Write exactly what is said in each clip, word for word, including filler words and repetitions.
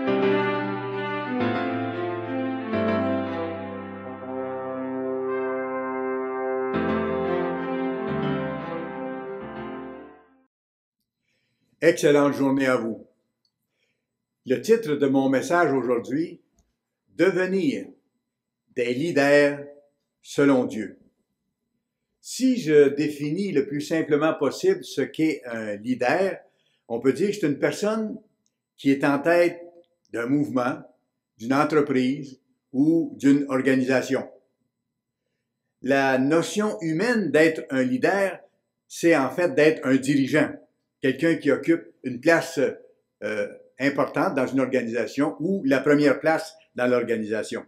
Excellente journée à vous. Le titre de mon message aujourd'hui, devenir des leaders selon Dieu. Si je définis le plus simplement possible ce qu'est un leader, on peut dire que c'est une personne qui est en tête d'un mouvement, d'une entreprise ou d'une organisation. La notion humaine d'être un leader, c'est en fait d'être un dirigeant. Quelqu'un qui occupe une place euh, importante dans une organisation ou la première place dans l'organisation.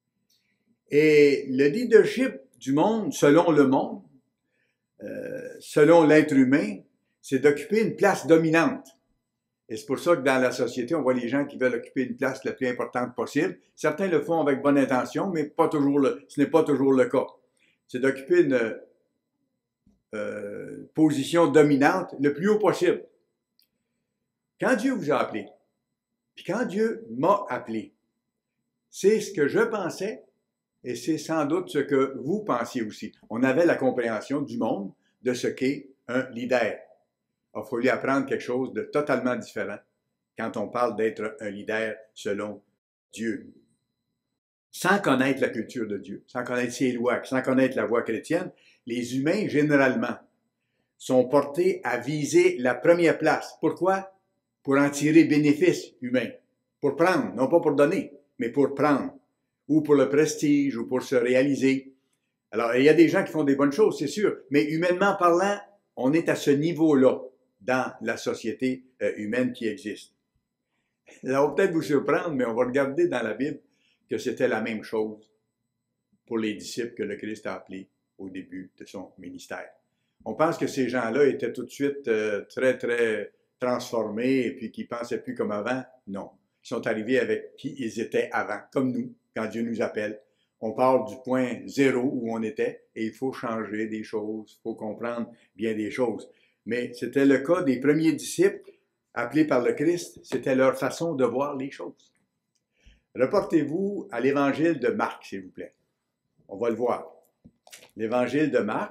Et le leadership du monde, selon le monde, euh, selon l'être humain, c'est d'occuper une place dominante. Et c'est pour ça que dans la société, on voit les gens qui veulent occuper une place la plus importante possible. Certains le font avec bonne intention, mais pas toujours le, ce n'est pas toujours le cas. C'est d'occuper une Euh, position dominante le plus haut possible. Quand Dieu vous a appelé, puis quand Dieu m'a appelé, c'est ce que je pensais et c'est sans doute ce que vous pensiez aussi. On avait la compréhension du monde de ce qu'est un leader. Il a fallu apprendre quelque chose de totalement différent quand on parle d'être un leader selon Dieu. Sans connaître la culture de Dieu, sans connaître ses lois, sans connaître la voie chrétienne, les humains, généralement, sont portés à viser la première place. Pourquoi? Pour en tirer bénéfice humain. Pour prendre, non pas pour donner, mais pour prendre. Ou pour le prestige, ou pour se réaliser. Alors, il y a des gens qui font des bonnes choses, c'est sûr, mais humainement parlant, on est à ce niveau-là dans la société euh, humaine qui existe. Ça va peut-être vous surprendre, mais on va regarder dans la Bible que c'était la même chose pour les disciples que le Christ a appelés au début de son ministère. On pense que ces gens-là étaient tout de suite euh, très, très transformés et puis qu'ils ne pensaient plus comme avant. Non. Ils sont arrivés avec qui ils étaient avant, comme nous, quand Dieu nous appelle. On part du point zéro où on était et il faut changer des choses, il faut comprendre bien des choses. Mais c'était le cas des premiers disciples appelés par le Christ, c'était leur façon de voir les choses. Reportez-vous à l'évangile de Marc, s'il vous plaît. On va le voir. L'évangile de Marc,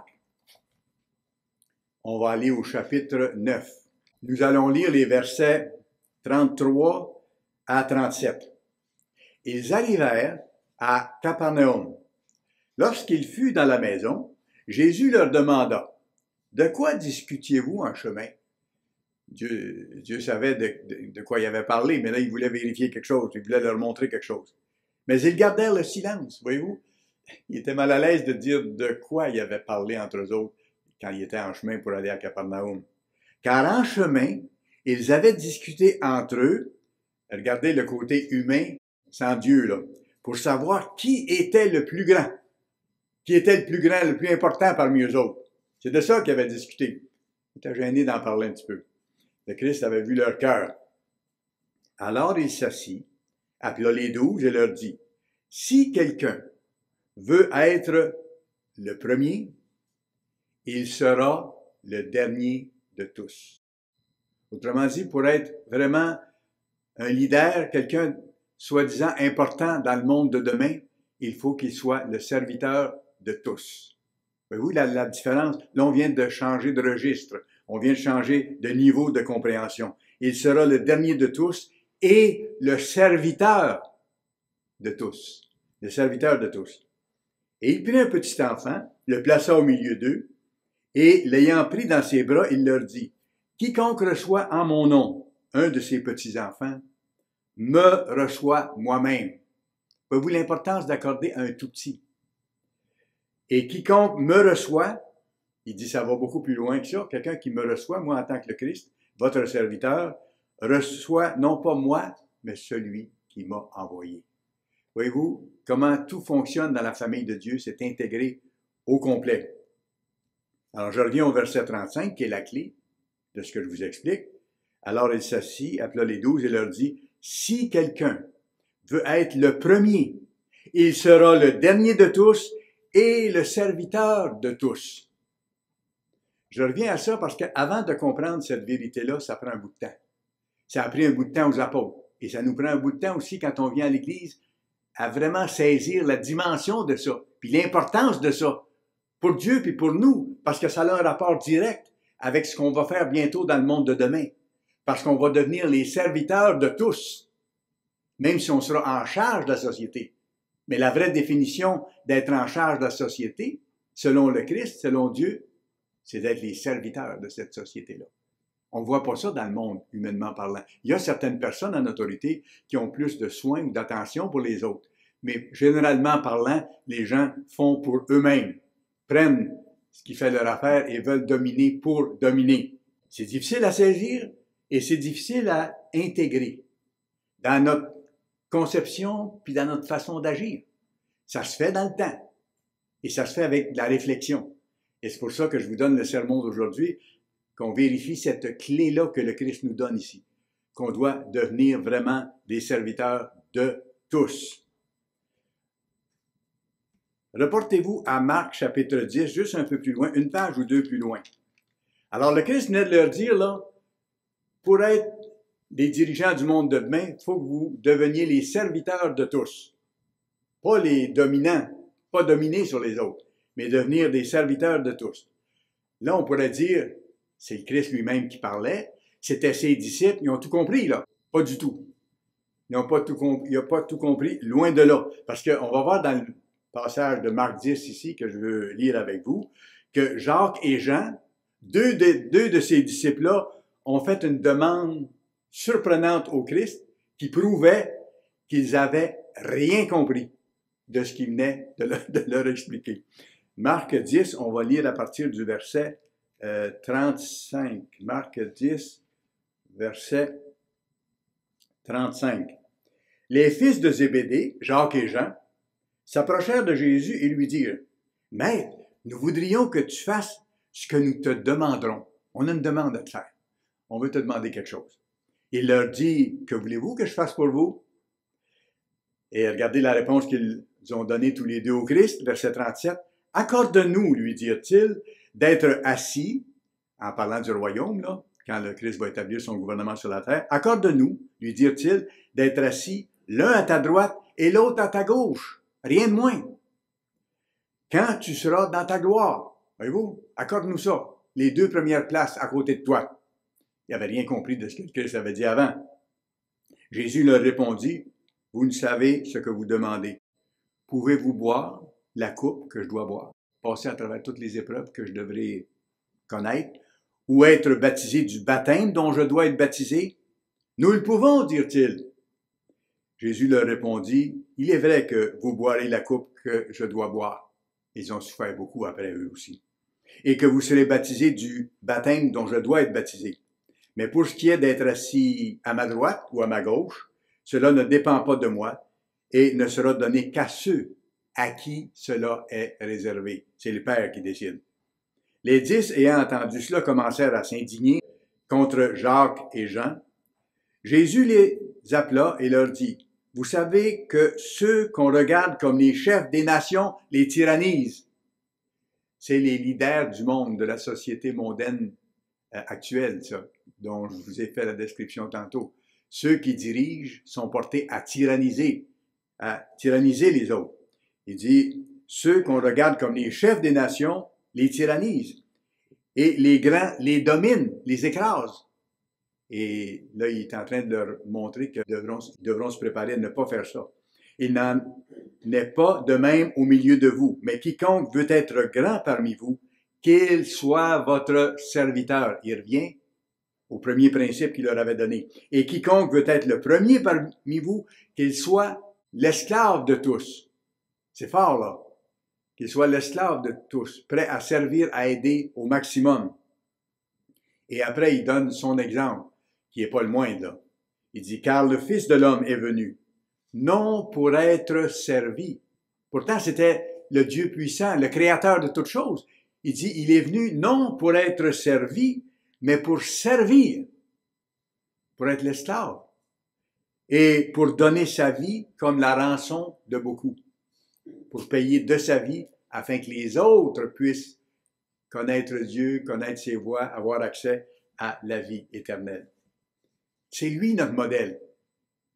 on va aller au chapitre neuf. Nous allons lire les versets trente-trois à trente-sept. Ils arrivèrent à Capernaum. Lorsqu'il fut dans la maison, Jésus leur demanda, « De quoi discutiez-vous en chemin? » Dieu, Dieu savait de, de, de quoi il avait parlé, mais là, il voulait vérifier quelque chose, il voulait leur montrer quelque chose. Mais ils gardèrent le silence, voyez-vous. Il était mal à l'aise de dire de quoi il avait parlé entre eux autres quand il était en chemin pour aller à Capernaum. Car en chemin, ils avaient discuté entre eux, regardez le côté humain sans Dieu, là, pour savoir qui était le plus grand, qui était le plus grand, le plus important parmi eux autres. C'est de ça qu'ils avaient discuté. Il était gêné d'en parler un petit peu. Le Christ avait vu leur cœur. Alors il s'assit, appela les douze et leur dit, « Si quelqu'un veut être le premier, il sera le dernier de tous. » Autrement dit, pour être vraiment un leader, quelqu'un soi-disant important dans le monde de demain, il faut qu'il soit le serviteur de tous. Voyez-vous la, la différence? Là, on vient de changer de registre. On vient de changer de niveau de compréhension. Il sera le dernier de tous et le serviteur de tous. Le serviteur de tous. Et il prit un petit enfant, le plaça au milieu d'eux, et l'ayant pris dans ses bras, il leur dit, « Quiconque reçoit en mon nom un de ces petits-enfants, me reçoit moi-même. » Voyez-vous l'importance d'accorder un tout petit. Et quiconque me reçoit, il dit ça va beaucoup plus loin que ça, quelqu'un qui me reçoit, moi en tant que le Christ, votre serviteur, reçoit non pas moi, mais celui qui m'a envoyé. Voyez-vous comment tout fonctionne dans la famille de Dieu, c'est intégré au complet. Alors je reviens au verset trente-cinq, qui est la clé de ce que je vous explique. Alors il s'assit, appela les douze et leur dit, « Si quelqu'un veut être le premier, il sera le dernier de tous et le serviteur de tous. » Je reviens à ça parce qu'avant de comprendre cette vérité-là, ça prend un bout de temps. Ça a pris un bout de temps aux apôtres. et ça nous prend un bout de temps aussi quand on vient à l'Église, à vraiment saisir la dimension de ça, puis l'importance de ça, pour Dieu puis pour nous, parce que ça a un rapport direct avec ce qu'on va faire bientôt dans le monde de demain, parce qu'on va devenir les serviteurs de tous, même si on sera en charge de la société. Mais la vraie définition d'être en charge de la société, selon le Christ, selon Dieu, c'est d'être les serviteurs de cette société-là. On ne voit pas ça dans le monde, humainement parlant. Il y a certaines personnes en autorité qui ont plus de soins ou d'attention pour les autres. Mais généralement parlant, les gens font pour eux-mêmes, prennent ce qui fait leur affaire et veulent dominer pour dominer. C'est difficile à saisir et c'est difficile à intégrer dans notre conception puis dans notre façon d'agir. Ça se fait dans le temps et ça se fait avec de la réflexion. Et c'est pour ça que je vous donne le sermon d'aujourd'hui, qu'on vérifie cette clé-là que le Christ nous donne ici, qu'on doit devenir vraiment des serviteurs de tous. Reportez-vous à Marc chapitre dix, juste un peu plus loin, une page ou deux plus loin. Alors le Christ venait de leur dire, là, pour être des dirigeants du monde de demain, il faut que vous deveniez les serviteurs de tous. Pas les dominants, pas dominer sur les autres, mais devenir des serviteurs de tous. Là, on pourrait dire, c'est le Christ lui-même qui parlait, c'était ses disciples, ils ont tout compris, là. Pas du tout. Ils n'ont pas tout compris, ils n'ont pas tout compris, loin de là. Parce qu'on va voir dans le passage de Marc dix ici, que je veux lire avec vous, que Jacques et Jean, deux de, deux de ces disciples-là, ont fait une demande surprenante au Christ qui prouvait qu'ils avaient rien compris de ce qu'il venait de leur, de leur expliquer. Marc dix, on va lire à partir du verset euh, trente-cinq. Marc dix, verset trente-cinq. Les fils de Zébédée, Jacques et Jean, s'approchèrent de Jésus et lui dirent, « Maître, nous voudrions que tu fasses ce que nous te demanderons. » On a une demande à te faire. On veut te demander quelque chose. Il leur dit, « Que voulez-vous que je fasse pour vous? » Et regardez la réponse qu'ils ont donnée tous les deux au Christ, verset trente-sept. « Accorde-nous, lui dirent-ils, d'être assis, en parlant du royaume, là, quand le Christ va établir son gouvernement sur la terre, accorde-nous, lui dirent-ils, d'être assis, l'un à ta droite et l'autre à ta gauche. Rien de moins. Quand tu seras dans ta gloire, voyez-vous, accorde-nous ça, les deux premières places à côté de toi. » Ils n'avaient rien compris de ce que le Christ avait dit avant. Jésus leur répondit, « Vous ne savez ce que vous demandez. Pouvez-vous boire la coupe que je dois boire, passer à travers toutes les épreuves que je devrais connaître, ou être baptisé du baptême dont je dois être baptisé? » Nous le pouvons, dirent-ils. Jésus leur répondit, « Il est vrai que vous boirez la coupe que je dois boire. » Ils ont souffert beaucoup après eux aussi. « Et que vous serez baptisés du baptême dont je dois être baptisé. Mais pour ce qui est d'être assis à ma droite ou à ma gauche, cela ne dépend pas de moi et ne sera donné qu'à ceux à qui cela est réservé. » C'est le Père qui décide. Les dix, ayant entendu cela, commencèrent à s'indigner contre Jacques et Jean. Jésus les appela et leur dit, « Vous savez que ceux qu'on regarde comme les chefs des nations les tyrannisent. » C'est les leaders du monde, de la société mondaine euh, actuelle, ça, dont je vous ai fait la description tantôt. Ceux qui dirigent sont portés à tyranniser, à tyranniser les autres. Il dit, ceux qu'on regarde comme les chefs des nations les tyrannisent. Et les grands les dominent, les écrasent. Et là, il est en train de leur montrer qu'ils devront, devront se préparer à ne pas faire ça. Il n'en est pas de même au milieu de vous, mais quiconque veut être grand parmi vous, qu'il soit votre serviteur. Il revient au premier principe qu'il leur avait donné. Et quiconque veut être le premier parmi vous, qu'il soit l'esclave de tous. C'est fort, là. Qu'il soit l'esclave de tous, prêt à servir, à aider au maximum. Et après, il donne son exemple, qui n'est pas le moindre, là. Il dit, « Car le Fils de l'homme est venu, non pour être servi. » Pourtant, c'était le Dieu puissant, le Créateur de toutes choses. Il dit, il est venu non pour être servi, mais pour servir, pour être l'esclave, et pour donner sa vie comme la rançon de beaucoup, pour payer de sa vie afin que les autres puissent connaître Dieu, connaître ses voies, avoir accès à la vie éternelle. C'est lui notre modèle.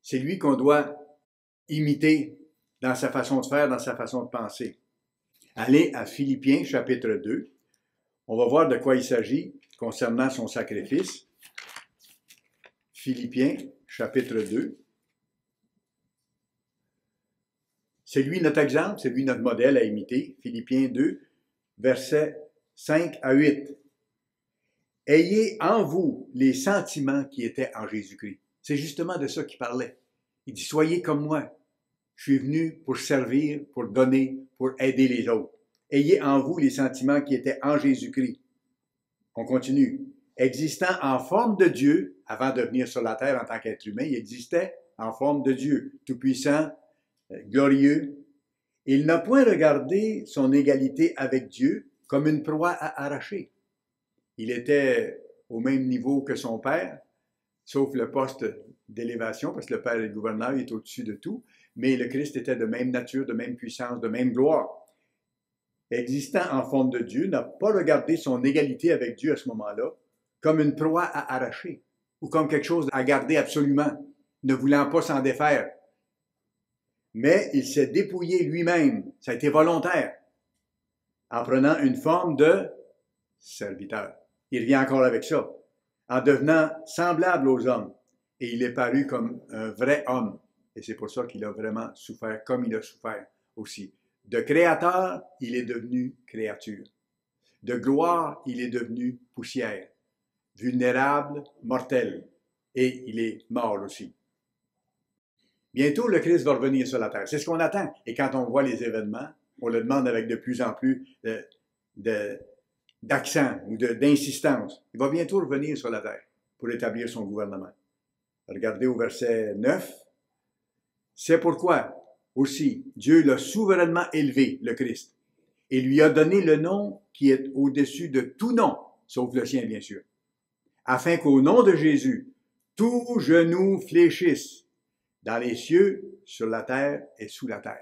C'est lui qu'on doit imiter dans sa façon de faire, dans sa façon de penser. Allez à Philippiens, chapitre deux. On va voir de quoi il s'agit concernant son sacrifice. Philippiens, chapitre deux. C'est lui notre exemple, c'est lui notre modèle à imiter. Philippiens deux, versets cinq à huit. Ayez en vous les sentiments qui étaient en Jésus-Christ. C'est justement de ça qu'il parlait. Il dit, soyez comme moi. Je suis venu pour servir, pour donner, pour aider les autres. Ayez en vous les sentiments qui étaient en Jésus-Christ. On continue. Existant en forme de Dieu, avant de venir sur la terre en tant qu'être humain, il existait en forme de Dieu, tout-puissant, glorieux. Il n'a point regardé son égalité avec Dieu comme une proie à arracher. Il était au même niveau que son Père, sauf le poste d'élévation, parce que le Père est le gouverneur, il est au-dessus de tout, mais le Christ était de même nature, de même puissance, de même gloire. Existant en forme de Dieu, n'a pas regardé son égalité avec Dieu à ce moment-là comme une proie à arracher, ou comme quelque chose à garder absolument, ne voulant pas s'en défaire. Mais il s'est dépouillé lui-même, ça a été volontaire, en prenant une forme de serviteur. Il revient encore avec ça, en devenant semblable aux hommes, et il est paru comme un vrai homme. Et c'est pour ça qu'il a vraiment souffert, comme il a souffert aussi. De créateur, il est devenu créature. De gloire, il est devenu poussière. Vulnérable, mortel. Et il est mort aussi. Bientôt, le Christ va revenir sur la terre. C'est ce qu'on attend. Et quand on voit les événements, on le demande avec de plus en plus de, de, d'accent ou de, d'insistance. Il va bientôt revenir sur la terre pour établir son gouvernement. Regardez au verset neuf. C'est pourquoi aussi Dieu l'a souverainement élevé, le Christ, et lui a donné le nom qui est au-dessus de tout nom, sauf le sien bien sûr, afin qu'au nom de Jésus, tout genou fléchisse dans les cieux, sur la terre et sous la terre.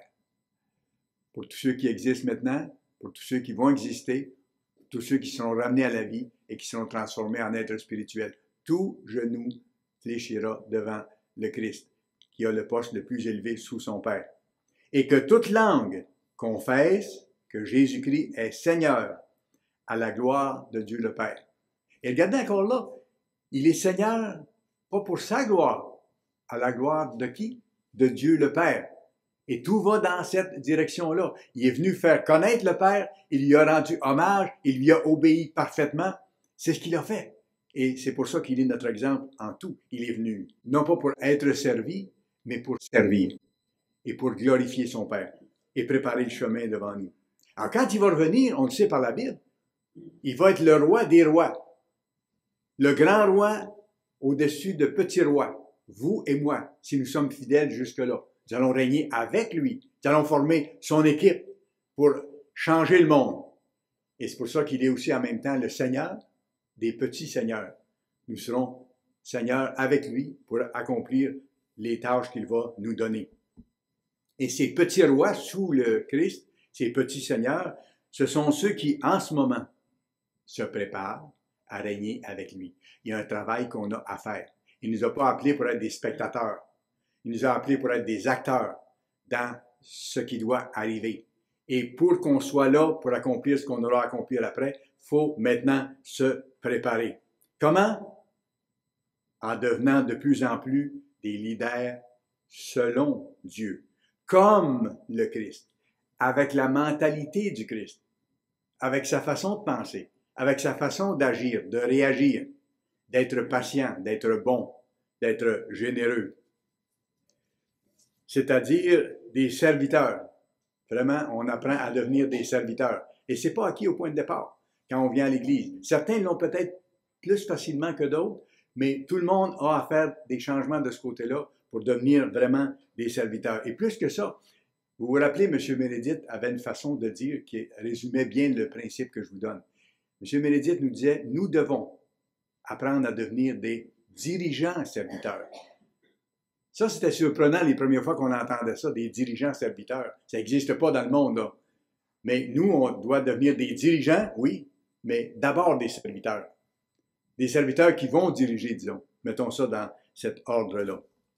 Pour tous ceux qui existent maintenant, pour tous ceux qui vont exister, pour tous ceux qui seront ramenés à la vie et qui seront transformés en êtres spirituels, tout genou fléchira devant le Christ, qui a le poste le plus élevé sous son Père. Et que toute langue confesse que Jésus-Christ est Seigneur à la gloire de Dieu le Père. Et regardez encore là, il est Seigneur, pas pour sa gloire, à la gloire de qui? De Dieu le Père. Et tout va dans cette direction-là. Il est venu faire connaître le Père, il lui a rendu hommage, il lui a obéi parfaitement. C'est ce qu'il a fait. Et c'est pour ça qu'il est notre exemple en tout. Il est venu, non pas pour être servi, mais pour servir et pour glorifier son Père et préparer le chemin devant nous. Alors quand il va revenir, on le sait par la Bible, il va être le roi des rois, le grand roi au-dessus de petits rois, vous et moi, si nous sommes fidèles jusque-là. Nous allons régner avec lui, nous allons former son équipe pour changer le monde. Et c'est pour ça qu'il est aussi en même temps le Seigneur des petits seigneurs. Nous serons seigneurs avec lui pour accomplir les tâches qu'il va nous donner. Et ces petits rois sous le Christ, ces petits seigneurs, ce sont ceux qui, en ce moment, se préparent à régner avec lui. Il y a un travail qu'on a à faire. Il ne nous a pas appelés pour être des spectateurs. Il nous a appelés pour être des acteurs dans ce qui doit arriver. Et pour qu'on soit là, pour accomplir ce qu'on aura à accomplir après, il faut maintenant se préparer. Comment? En devenant de plus en plus des leaders selon Dieu, comme le Christ, avec la mentalité du Christ, avec sa façon de penser, avec sa façon d'agir, de réagir, d'être patient, d'être bon, d'être généreux. C'est-à-dire des serviteurs. Vraiment, on apprend à devenir des serviteurs. Et ce n'est pas acquis au point de départ, quand on vient à l'Église. Certains l'ont peut-être plus facilement que d'autres, mais tout le monde a à faire des changements de ce côté-là pour devenir vraiment des serviteurs. Et plus que ça, vous vous rappelez, M. Meredith avait une façon de dire qui résumait bien le principe que je vous donne. M. Meredith nous disait, nous devons apprendre à devenir des dirigeants serviteurs. Ça, c'était surprenant les premières fois qu'on entendait ça, des dirigeants serviteurs. Ça n'existe pas dans le monde, là. Mais nous, on doit devenir des dirigeants, oui, mais d'abord des serviteurs. Des serviteurs qui vont diriger, disons. Mettons ça dans cet ordre-là.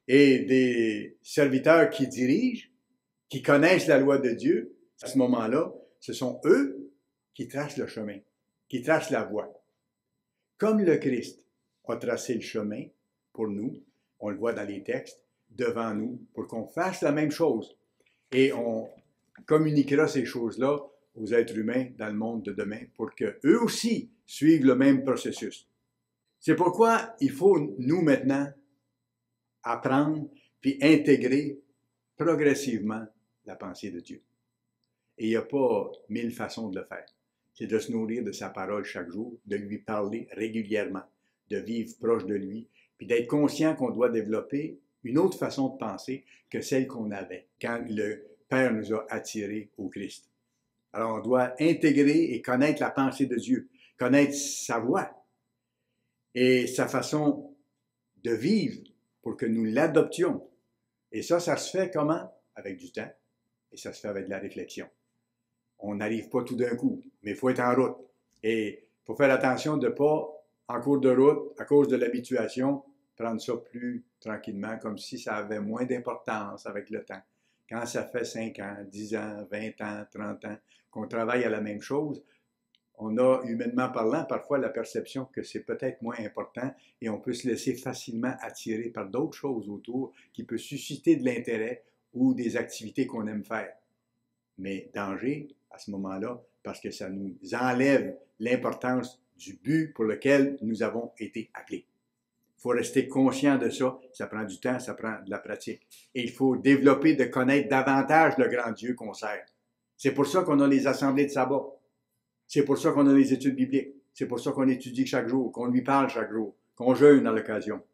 et des serviteurs qui dirigent, qui connaissent la loi de Dieu, à ce moment-là, ce sont eux qui tracent le chemin, qui tracent la voie. Comme le Christ a tracé le chemin pour nous, on le voit dans les textes, devant nous, pour qu'on fasse la même chose. Et on communiquera ces choses-là aux êtres humains dans le monde de demain pour qu'eux aussi suivent le même processus. C'est pourquoi il faut, nous, maintenant, apprendre puis intégrer progressivement la pensée de Dieu. Et il n'y a pas mille façons de le faire. C'est de se nourrir de sa parole chaque jour, de lui parler régulièrement, de vivre proche de lui, puis d'être conscient qu'on doit développer une autre façon de penser que celle qu'on avait quand le Père nous a attirés au Christ. Alors, on doit intégrer et connaître la pensée de Dieu, connaître sa voix et sa façon de vivre pour que nous l'adoptions. Et ça, ça se fait comment? Avec du temps, et ça se fait avec de la réflexion. On n'arrive pas tout d'un coup, mais il faut être en route. Et il faut faire attention de ne pas, en cours de route, à cause de l'habituation, prendre ça plus tranquillement, comme si ça avait moins d'importance avec le temps. Quand ça fait cinq ans, dix ans, vingt ans, trente ans, qu'on travaille à la même chose, on a, humainement parlant, parfois la perception que c'est peut-être moins important et on peut se laisser facilement attirer par d'autres choses autour qui peuvent susciter de l'intérêt ou des activités qu'on aime faire. Mais danger à ce moment-là, parce que ça nous enlève l'importance du but pour lequel nous avons été appelés. Il faut rester conscient de ça, ça prend du temps, ça prend de la pratique. Et il faut développer, de connaître davantage le grand Dieu qu'on sert. C'est pour ça qu'on a les assemblées de sabbat. C'est pour ça qu'on a les études bibliques. C'est pour ça qu'on étudie chaque jour, qu'on lui parle chaque jour, qu'on jeûne à l'occasion.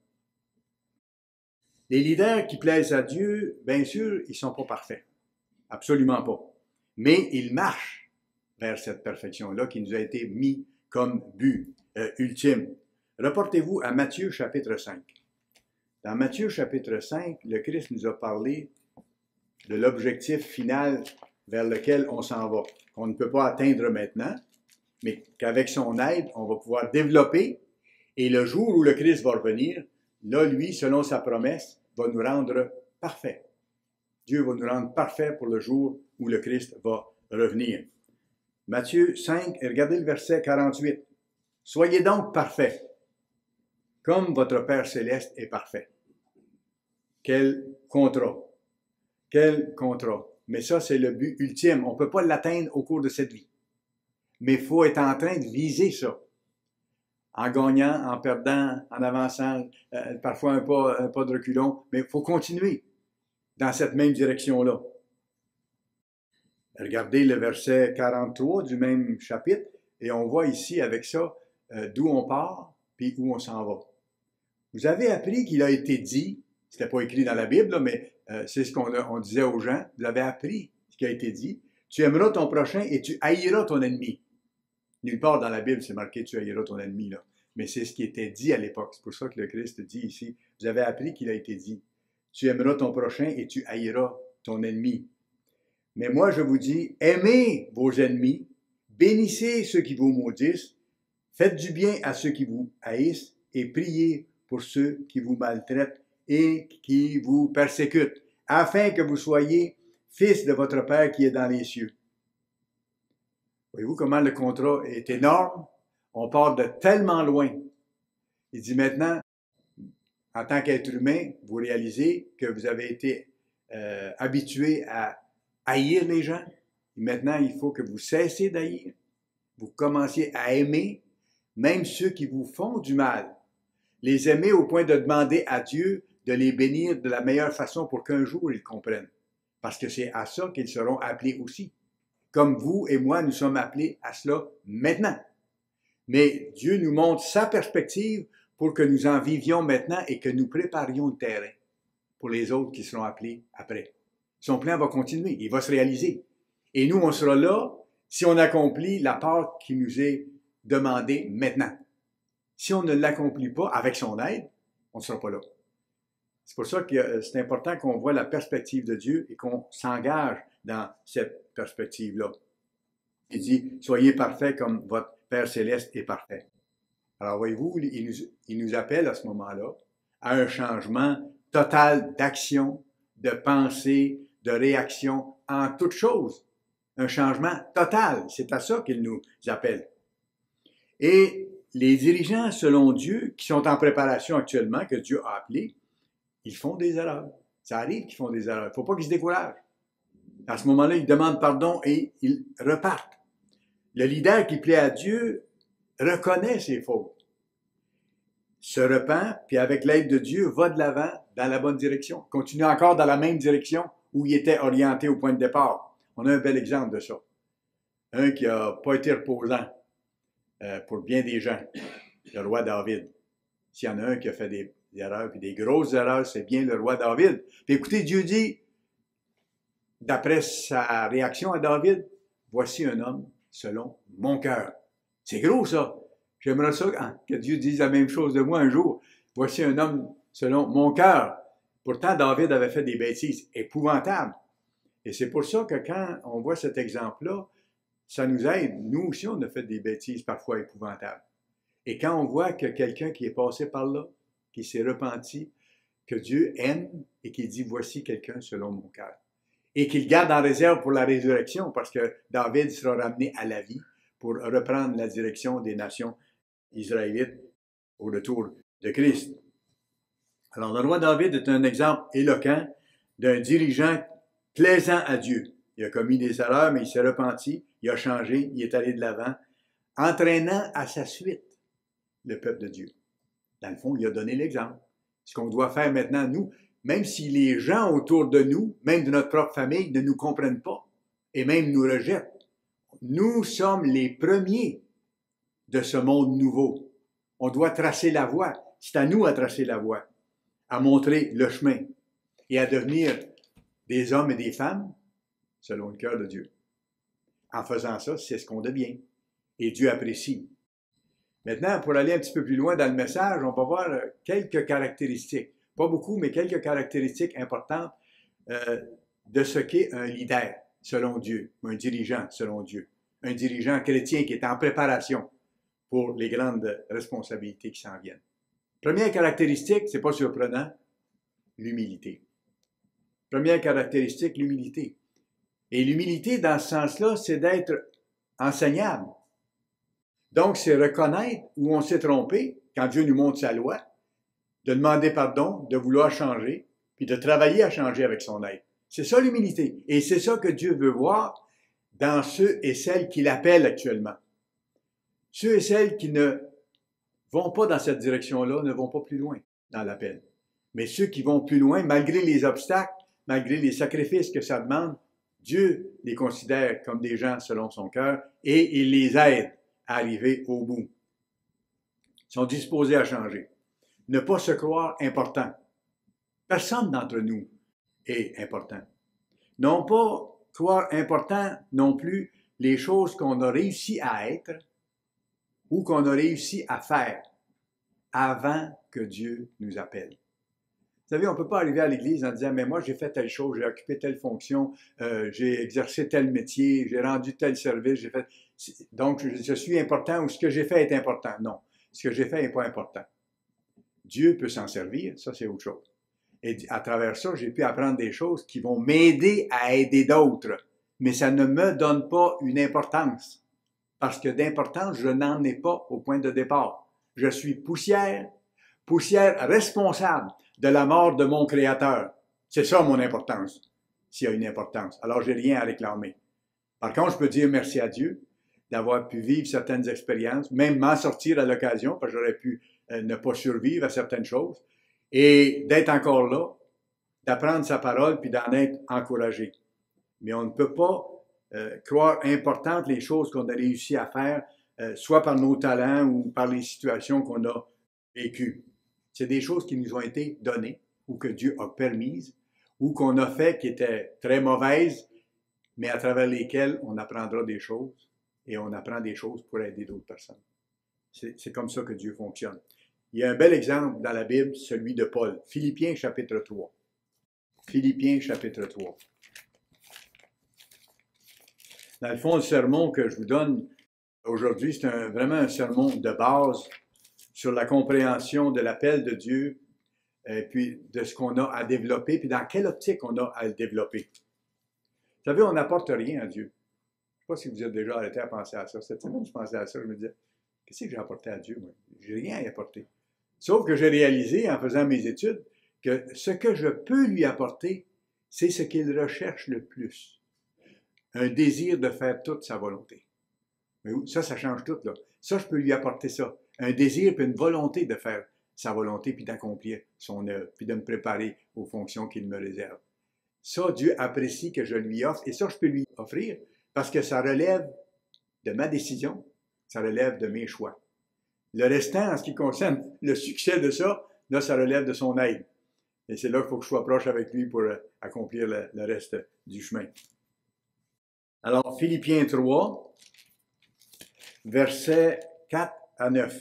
Les leaders qui plaisent à Dieu, bien sûr, ils ne sont pas parfaits. Absolument pas. Mais ils marchent vers cette perfection-là qui nous a été mis comme but euh, ultime. Reportez-vous à Matthieu chapitre cinq. Dans Matthieu chapitre cinq, le Christ nous a parlé de l'objectif final vers lequel on s'en va, qu'on ne peut pas atteindre maintenant, mais qu'avec son aide, on va pouvoir développer. Et le jour où le Christ va revenir, là, lui, selon sa promesse, va nous rendre parfaits. Dieu va nous rendre parfaits pour le jour où le Christ va revenir. Matthieu cinq, et regardez le verset quarante-huit. « Soyez donc parfaits, comme votre Père céleste est parfait. » Quel contrat! Quel contrat! Mais ça, c'est le but ultime. On ne peut pas l'atteindre au cours de cette vie. Mais il faut être en train de viser ça. En gagnant, en perdant, en avançant, euh, parfois un pas, un pas de reculon, mais il faut continuer dans cette même direction-là. Regardez le verset quarante-trois du même chapitre, et on voit ici avec ça euh, d'où on part, puis où on s'en va. Vous avez appris qu'il a été dit, c'était pas écrit dans la Bible, là, mais euh, c'est ce qu'on on disait aux gens, vous avez appris ce qui a été dit, tu aimeras ton prochain et tu haïras ton ennemi. Nulle part dans la Bible, c'est marqué tu haïras ton ennemi, là. Mais c'est ce qui était dit à l'époque. C'est pour ça que le Christ dit ici, vous avez appris qu'il a été dit, tu aimeras ton prochain et tu haïras ton ennemi. Mais moi, je vous dis, aimez vos ennemis, bénissez ceux qui vous maudissent, faites du bien à ceux qui vous haïssent et priez pour ceux qui vous maltraitent et qui vous persécutent, afin que vous soyez fils de votre Père qui est dans les cieux. Voyez-vous comment le contrat est énorme? On part de tellement loin. Il dit maintenant, en tant qu'être humain, vous réalisez que vous avez été euh, habitué à haïr les gens. Maintenant, il faut que vous cessiez d'haïr. Vous commenciez à aimer même ceux qui vous font du mal. Les aimer au point de demander à Dieu de les bénir de la meilleure façon pour qu'un jour ils comprennent. Parce que c'est à ça qu'ils seront appelés aussi. Comme vous et moi, nous sommes appelés à cela maintenant. Mais Dieu nous montre sa perspective pour que nous en vivions maintenant et que nous préparions le terrain pour les autres qui seront appelés après. Son plan va continuer, il va se réaliser. Et nous, on sera là si on accomplit la part qui nous est demandée maintenant. Si on ne l'accomplit pas avec son aide, on ne sera pas là. C'est pour ça que c'est important qu'on voit la perspective de Dieu et qu'on s'engage dans cette perspective-là. Il dit, soyez parfaits comme votre Père céleste est parfait. Alors voyez-vous, il nous, il nous appelle à ce moment-là à un changement total d'action, de pensée, de réaction en toute chose. Un changement total. C'est à ça qu'il nous appelle. Et les dirigeants, selon Dieu, qui sont en préparation actuellement, que Dieu a appelés, ils font des erreurs. Ça arrive qu'ils font des erreurs. Il ne faut pas qu'ils se découragent. À ce moment-là, ils demandent pardon et ils repartent. Le leader qui plaît à Dieu reconnaît ses fautes, se repent, puis avec l'aide de Dieu, va de l'avant dans la bonne direction. Continue encore dans la même direction où il était orienté au point de départ. On a un bel exemple de ça. Un qui n'a pas été reposant euh, pour bien des gens, le roi David. S'il y en a un qui a fait des, des erreurs, puis des grosses erreurs, c'est bien le roi David. Puis écoutez, Dieu dit, d'après sa réaction à David, voici un homme selon mon cœur. C'est gros ça. J'aimerais ça hein, que Dieu dise la même chose de moi un jour. Voici un homme selon mon cœur. Pourtant, David avait fait des bêtises épouvantables. Et c'est pour ça que quand on voit cet exemple-là, ça nous aide. Nous aussi, on a fait des bêtises parfois épouvantables. Et quand on voit que quelqu'un qui est passé par là, qui s'est repenti, que Dieu aime et qui dit, voici quelqu'un selon mon cœur. Et qu'il garde en réserve pour la résurrection, parce que David sera ramené à la vie pour reprendre la direction des nations israélites au retour de Christ. Alors, le roi David est un exemple éloquent d'un dirigeant plaisant à Dieu. Il a commis des erreurs, mais il s'est repenti, il a changé, il est allé de l'avant, entraînant à sa suite le peuple de Dieu. Dans le fond, il a donné l'exemple. Ce qu'on doit faire maintenant, nous, même si les gens autour de nous, même de notre propre famille, ne nous comprennent pas et même nous rejettent, nous sommes les premiers de ce monde nouveau. On doit tracer la voie. C'est à nous à tracer la voie, à montrer le chemin et à devenir des hommes et des femmes selon le cœur de Dieu. En faisant ça, c'est ce qu'on devient. Et Dieu apprécie. Maintenant, pour aller un petit peu plus loin dans le message, on va voir quelques caractéristiques. Pas beaucoup, mais quelques caractéristiques importantes euh, de ce qu'est un leader selon Dieu, un dirigeant selon Dieu. Un dirigeant chrétien qui est en préparation pour les grandes responsabilités qui s'en viennent. Première caractéristique, c'est pas surprenant, l'humilité. Première caractéristique, l'humilité. Et l'humilité, dans ce sens-là, c'est d'être enseignable. Donc, c'est reconnaître où on s'est trompé, quand Dieu nous montre sa loi, de demander pardon, de vouloir changer, puis de travailler à changer avec son aide. C'est ça l'humilité. Et c'est ça que Dieu veut voir dans ceux et celles qu'il appelle actuellement. Ceux et celles qui ne vont pas dans cette direction-là ne vont pas plus loin dans l'appel. Mais ceux qui vont plus loin, malgré les obstacles, malgré les sacrifices que ça demande, Dieu les considère comme des gens selon son cœur et il les aide à arriver au bout. Ils sont disposés à changer. Ne pas se croire important. Personne d'entre nous est important. Non pas croire important non plus les choses qu'on a réussi à être ou qu'on a réussi à faire avant que Dieu nous appelle. Vous savez, on ne peut pas arriver à l'Église en disant « Mais moi, j'ai fait telle chose, j'ai occupé telle fonction, euh, j'ai exercé tel métier, j'ai rendu tel service, j'ai fait... » Donc, je, je suis important ou ce que j'ai fait est important. Non, ce que j'ai fait n'est pas important. Dieu peut s'en servir, ça c'est autre chose. Et à travers ça, j'ai pu apprendre des choses qui vont m'aider à aider d'autres. Mais ça ne me donne pas une importance. Parce que d'importance, je n'en ai pas au point de départ. Je suis poussière, poussière responsable de la mort de mon Créateur. C'est ça mon importance, s'il y a une importance. Alors, j'ai rien à réclamer. Par contre, je peux dire merci à Dieu d'avoir pu vivre certaines expériences, même m'en sortir à l'occasion, parce que j'aurais pu euh, ne pas survivre à certaines choses, et d'être encore là, d'apprendre sa parole, puis d'en être encouragé. Mais on ne peut pas euh, croire importantes les choses qu'on a réussi à faire, euh, soit par nos talents ou par les situations qu'on a vécues. C'est des choses qui nous ont été données, ou que Dieu a permises, ou qu'on a fait qui étaient très mauvaises, mais à travers lesquelles on apprendra des choses, et on apprend des choses pour aider d'autres personnes. C'est comme ça que Dieu fonctionne. Il y a un bel exemple dans la Bible, celui de Paul. Philippiens chapitre trois. Philippiens chapitre trois. Dans le fond, le sermon que je vous donne aujourd'hui, c'est un, vraiment un sermon de base sur la compréhension de l'appel de Dieu et puis de ce qu'on a à développer, puis dans quelle optique on a à le développer. Vous savez, on n'apporte rien à Dieu. Je ne sais pas si vous êtes déjà arrêté à penser à ça. Cette semaine, je pensais à ça, je me disais, qu'est-ce que j'ai apporté à Dieu, moi? J'ai rien à y apporter. Sauf que j'ai réalisé, en faisant mes études, que ce que je peux lui apporter, c'est ce qu'il recherche le plus. Un désir de faire toute sa volonté. Mais ça, ça change tout, là. Ça, je peux lui apporter ça. Un désir puis une volonté de faire sa volonté puis d'accomplir son œuvre, puis de me préparer aux fonctions qu'il me réserve. Ça, Dieu apprécie que je lui offre, et ça, je peux lui offrir parce que ça relève de ma décision, ça relève de mes choix. Le restant, en ce qui concerne le succès de ça, là, ça relève de son aide. Et c'est là qu'il faut que je sois proche avec lui pour accomplir le, le reste du chemin. Alors, Philippiens trois, versets quatre à neuf.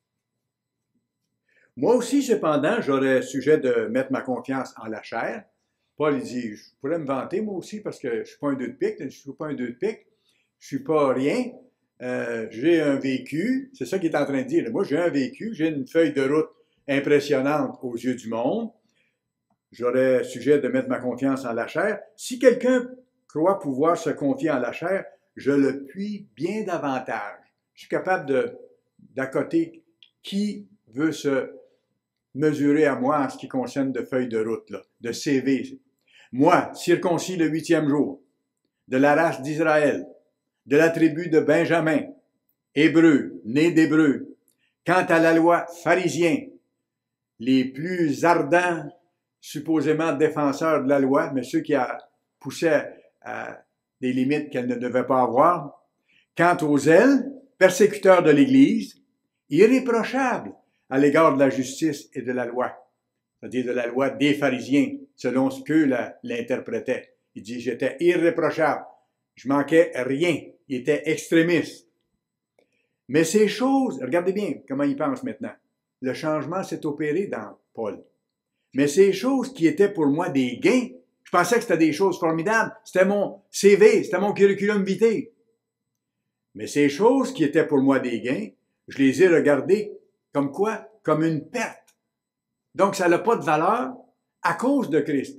Moi aussi, cependant, j'aurais sujet de mettre ma confiance en la chair. Paul il dit, je pourrais me vanter moi aussi parce que je ne suis pas un deux de pique, je ne suis pas un deux de pique, je ne suis pas rien. Euh, j'ai un vécu, c'est ça qu'il est en train de dire. Moi, j'ai un vécu, j'ai une feuille de route impressionnante aux yeux du monde. J'aurais sujet de mettre ma confiance en la chair. Si quelqu'un croit pouvoir se confier en la chair, je le puis bien davantage. Je suis capable de, d'accoter qui veut se mesurer à moi en ce qui concerne de feuilles de route, là, de C V. Moi, circoncis le huitième jour, de la race d'Israël, de la tribu de Benjamin, hébreu, né d'hébreu. Quant à la loi, pharisien, les plus ardents, supposément défenseurs de la loi, mais ceux qui a poussé à des limites qu'elle ne devait pas avoir. Quant aux zèles, persécuteurs de l'Église, irréprochables à l'égard de la justice et de la loi, c'est-à-dire de la loi des pharisiens, selon ce qu'eux l'interprétaient. Il dit, j'étais irréprochable, je manquais rien, il était extrémiste. Mais ces choses, regardez bien comment il pense maintenant, le changement s'est opéré dans Paul. Mais ces choses qui étaient pour moi des gains, je pensais que c'était des choses formidables, c'était mon C V, c'était mon curriculum vitae. Mais ces choses qui étaient pour moi des gains, je les ai regardées comme quoi? Comme une perte. Donc, ça n'a pas de valeur à cause de Christ,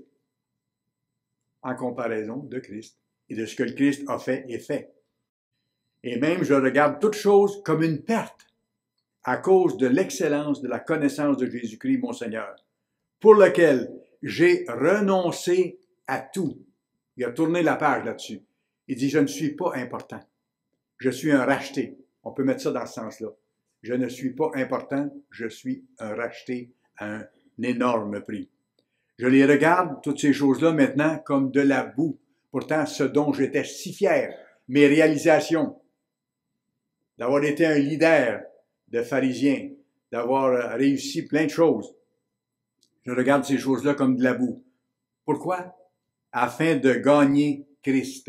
en comparaison de Christ et de ce que le Christ a fait et fait. Et même, je regarde toute chose comme une perte à cause de l'excellence de la connaissance de Jésus-Christ, mon Seigneur, pour lequel j'ai renoncé à tout. Il a tourné la page là-dessus. Il dit, je ne suis pas important. Je suis un racheté. On peut mettre ça dans ce sens-là. Je ne suis pas important, je suis un racheté à un énorme prix. Je les regarde, toutes ces choses-là, maintenant, comme de la boue. Pourtant, ce dont j'étais si fier, mes réalisations, d'avoir été un leader de pharisiens, d'avoir réussi plein de choses. Je regarde ces choses-là comme de la boue. Pourquoi? Afin de gagner Christ.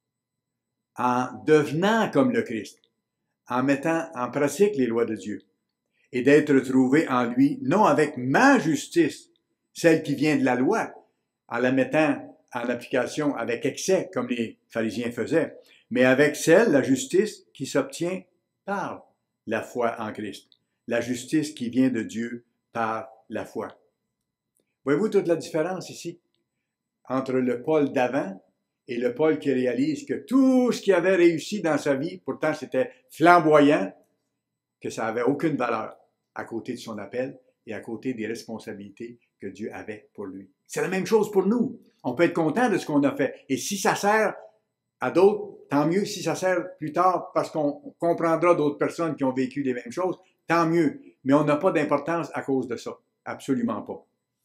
En devenant comme le Christ. En mettant en pratique les lois de Dieu. Et d'être trouvé en lui, non avec ma justice, celle qui vient de la loi, en la mettant en application avec excès, comme les pharisiens faisaient, mais avec celle, la justice, qui s'obtient par la foi en Christ. La justice qui vient de Dieu par la foi. Voyez-vous toute la différence ici entre le Paul d'avant et le Paul qui réalise que tout ce qu'il avait réussi dans sa vie, pourtant c'était flamboyant, que ça n'avait aucune valeur à côté de son appel et à côté des responsabilités que Dieu avait pour lui. C'est la même chose pour nous. On peut être content de ce qu'on a fait. Et si ça sert à d'autres, tant mieux. Si ça sert plus tard parce qu'on comprendra d'autres personnes qui ont vécu les mêmes choses, tant mieux. Mais on n'a pas d'importance à cause de ça. Absolument pas.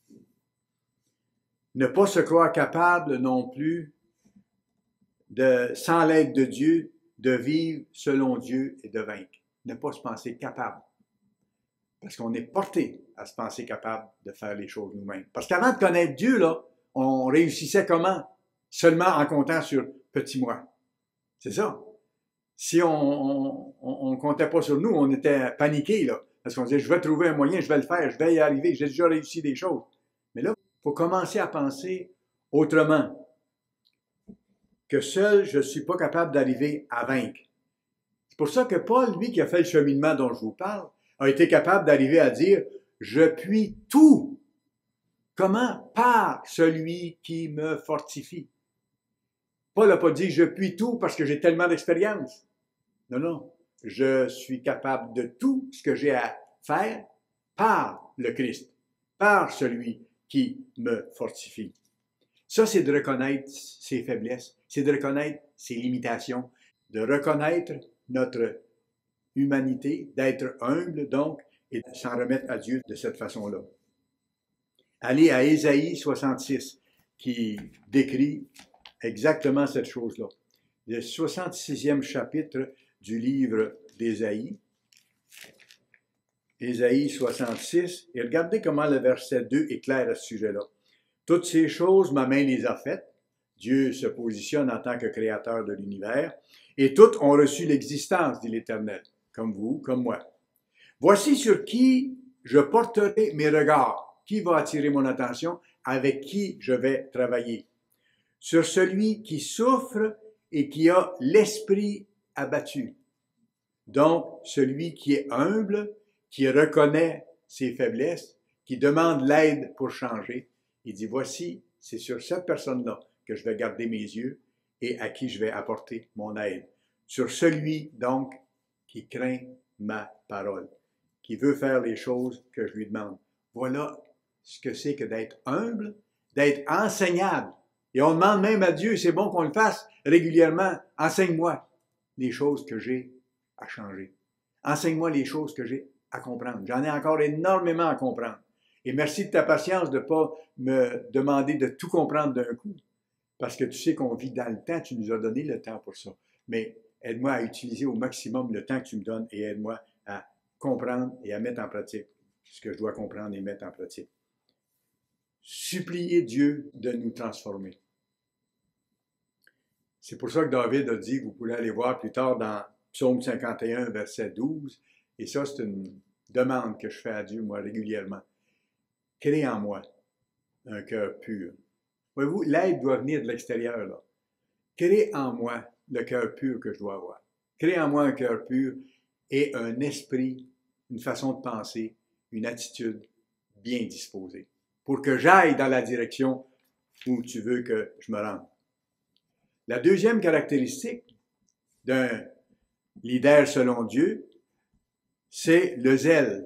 Ne pas se croire capable non plus de, sans l'aide de Dieu, de vivre selon Dieu et de vaincre. Ne pas se penser capable. Parce qu'on est porté à se penser capable de faire les choses nous-mêmes. Parce qu'avant de connaître Dieu, là, on réussissait comment? Seulement en comptant sur petit moi. C'est ça. Si on on, on, on comptait pas sur nous, on était paniqués, là. Parce qu'on disait, je vais trouver un moyen, je vais le faire, je vais y arriver, j'ai déjà réussi des choses. Mais là, il faut commencer à penser autrement. Que seul, je ne suis pas capable d'arriver à vaincre. C'est pour ça que Paul, lui, qui a fait le cheminement dont je vous parle, a été capable d'arriver à dire, je puis tout Comment? Par celui qui me fortifie. Paul n'a pas dit « je puis tout parce que j'ai tellement d'expérience ». Non, non. Je suis capable de tout ce que j'ai à faire par le Christ, par celui qui me fortifie. Ça, c'est de reconnaître ses faiblesses, c'est de reconnaître ses limitations, de reconnaître notre humanité, d'être humble donc, et de s'en remettre à Dieu de cette façon-là. Allez à Ésaïe soixante-six, qui décrit exactement cette chose-là. Le soixante-sixième chapitre du livre d'Ésaïe. Ésaïe soixante-six, et regardez comment le verset deux est clair à ce sujet-là. « Toutes ces choses, ma main les a faites. » Dieu se positionne en tant que créateur de l'univers. « Et toutes ont reçu l'existence, dit l'Éternel, comme vous, comme moi. Voici sur qui je porterai mes regards. Qui va attirer mon attention? Avec qui je vais travailler? Sur celui qui souffre et qui a l'esprit abattu. Donc, celui qui est humble, qui reconnaît ses faiblesses, qui demande l'aide pour changer. Il dit, voici, c'est sur cette personne-là que je vais garder mes yeux et à qui je vais apporter mon aide. Sur celui, donc, qui craint ma parole, qui veut faire les choses que je lui demande. Voilà ce que c'est que d'être humble, d'être enseignable. Et on demande même à Dieu, c'est bon qu'on le fasse régulièrement, enseigne-moi les choses que j'ai à changer. Enseigne-moi les choses que j'ai à comprendre. J'en ai encore énormément à comprendre. Et merci de ta patience de ne pas me demander de tout comprendre d'un coup. Parce que tu sais qu'on vit dans le temps, tu nous as donné le temps pour ça. Mais aide-moi à utiliser au maximum le temps que tu me donnes et aide-moi à comprendre et à mettre en pratique ce que je dois comprendre et mettre en pratique. Suppliez Dieu de nous transformer. C'est pour ça que David a dit, vous pourrez aller voir plus tard dans Psaume cinquante et un, verset douze, et ça c'est une demande que je fais à Dieu, moi, régulièrement. Crée en moi un cœur pur. Voyez-vous, l'aide doit venir de l'extérieur, là. Crée en moi le cœur pur que je dois avoir. Crée en moi un cœur pur et un esprit, une façon de penser, une attitude bien disposée, pour que j'aille dans la direction où tu veux que je me rende. La deuxième caractéristique d'un leader selon Dieu, c'est le zèle.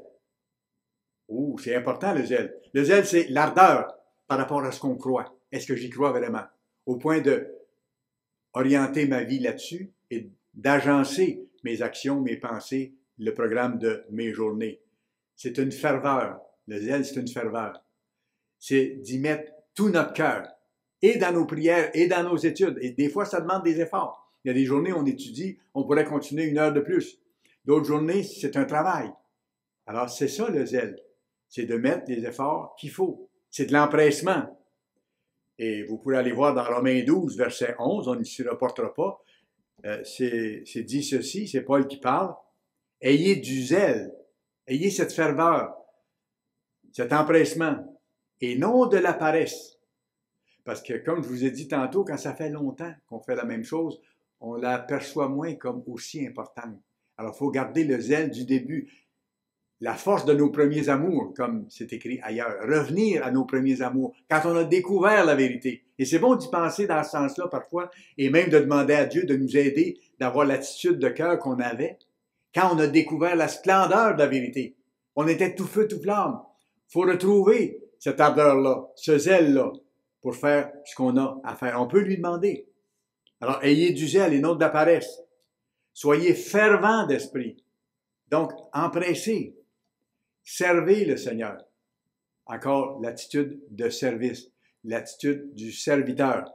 Oh, c'est important le zèle. Le zèle, c'est l'ardeur par rapport à ce qu'on croit. Est-ce que j'y crois vraiment? Au point de orienter ma vie là-dessus et d'agencer mes actions, mes pensées, le programme de mes journées. C'est une ferveur. Le zèle, c'est une ferveur. C'est d'y mettre tout notre cœur, et dans nos prières, et dans nos études. Et des fois, ça demande des efforts. Il y a des journées où on étudie, on pourrait continuer une heure de plus. D'autres journées, c'est un travail. Alors, c'est ça le zèle. C'est de mettre les efforts qu'il faut. C'est de l'empressement. Et vous pouvez aller voir dans Romains douze, verset onze, on ne s'y reportera pas. Euh, c'est dit ceci, c'est Paul qui parle. Ayez du zèle, ayez cette ferveur, cet empressement, et non de la paresse. Parce que, comme je vous ai dit tantôt, quand ça fait longtemps qu'on fait la même chose, on la perçoit moins comme aussi importante. Alors, il faut garder le zèle du début, la force de nos premiers amours, comme c'est écrit ailleurs. Revenir à nos premiers amours, quand on a découvert la vérité. Et c'est bon d'y penser dans ce sens-là parfois, et même de demander à Dieu de nous aider d'avoir l'attitude de cœur qu'on avait quand on a découvert la splendeur de la vérité. On était tout feu, tout flamme. Il faut retrouver cette ardeur-là, ce zèle-là, pour faire ce qu'on a à faire. On peut lui demander. Alors, ayez du zèle et non de la paresse. Soyez fervents d'esprit. Donc, empressés. Servez le Seigneur. Encore l'attitude de service, l'attitude du serviteur.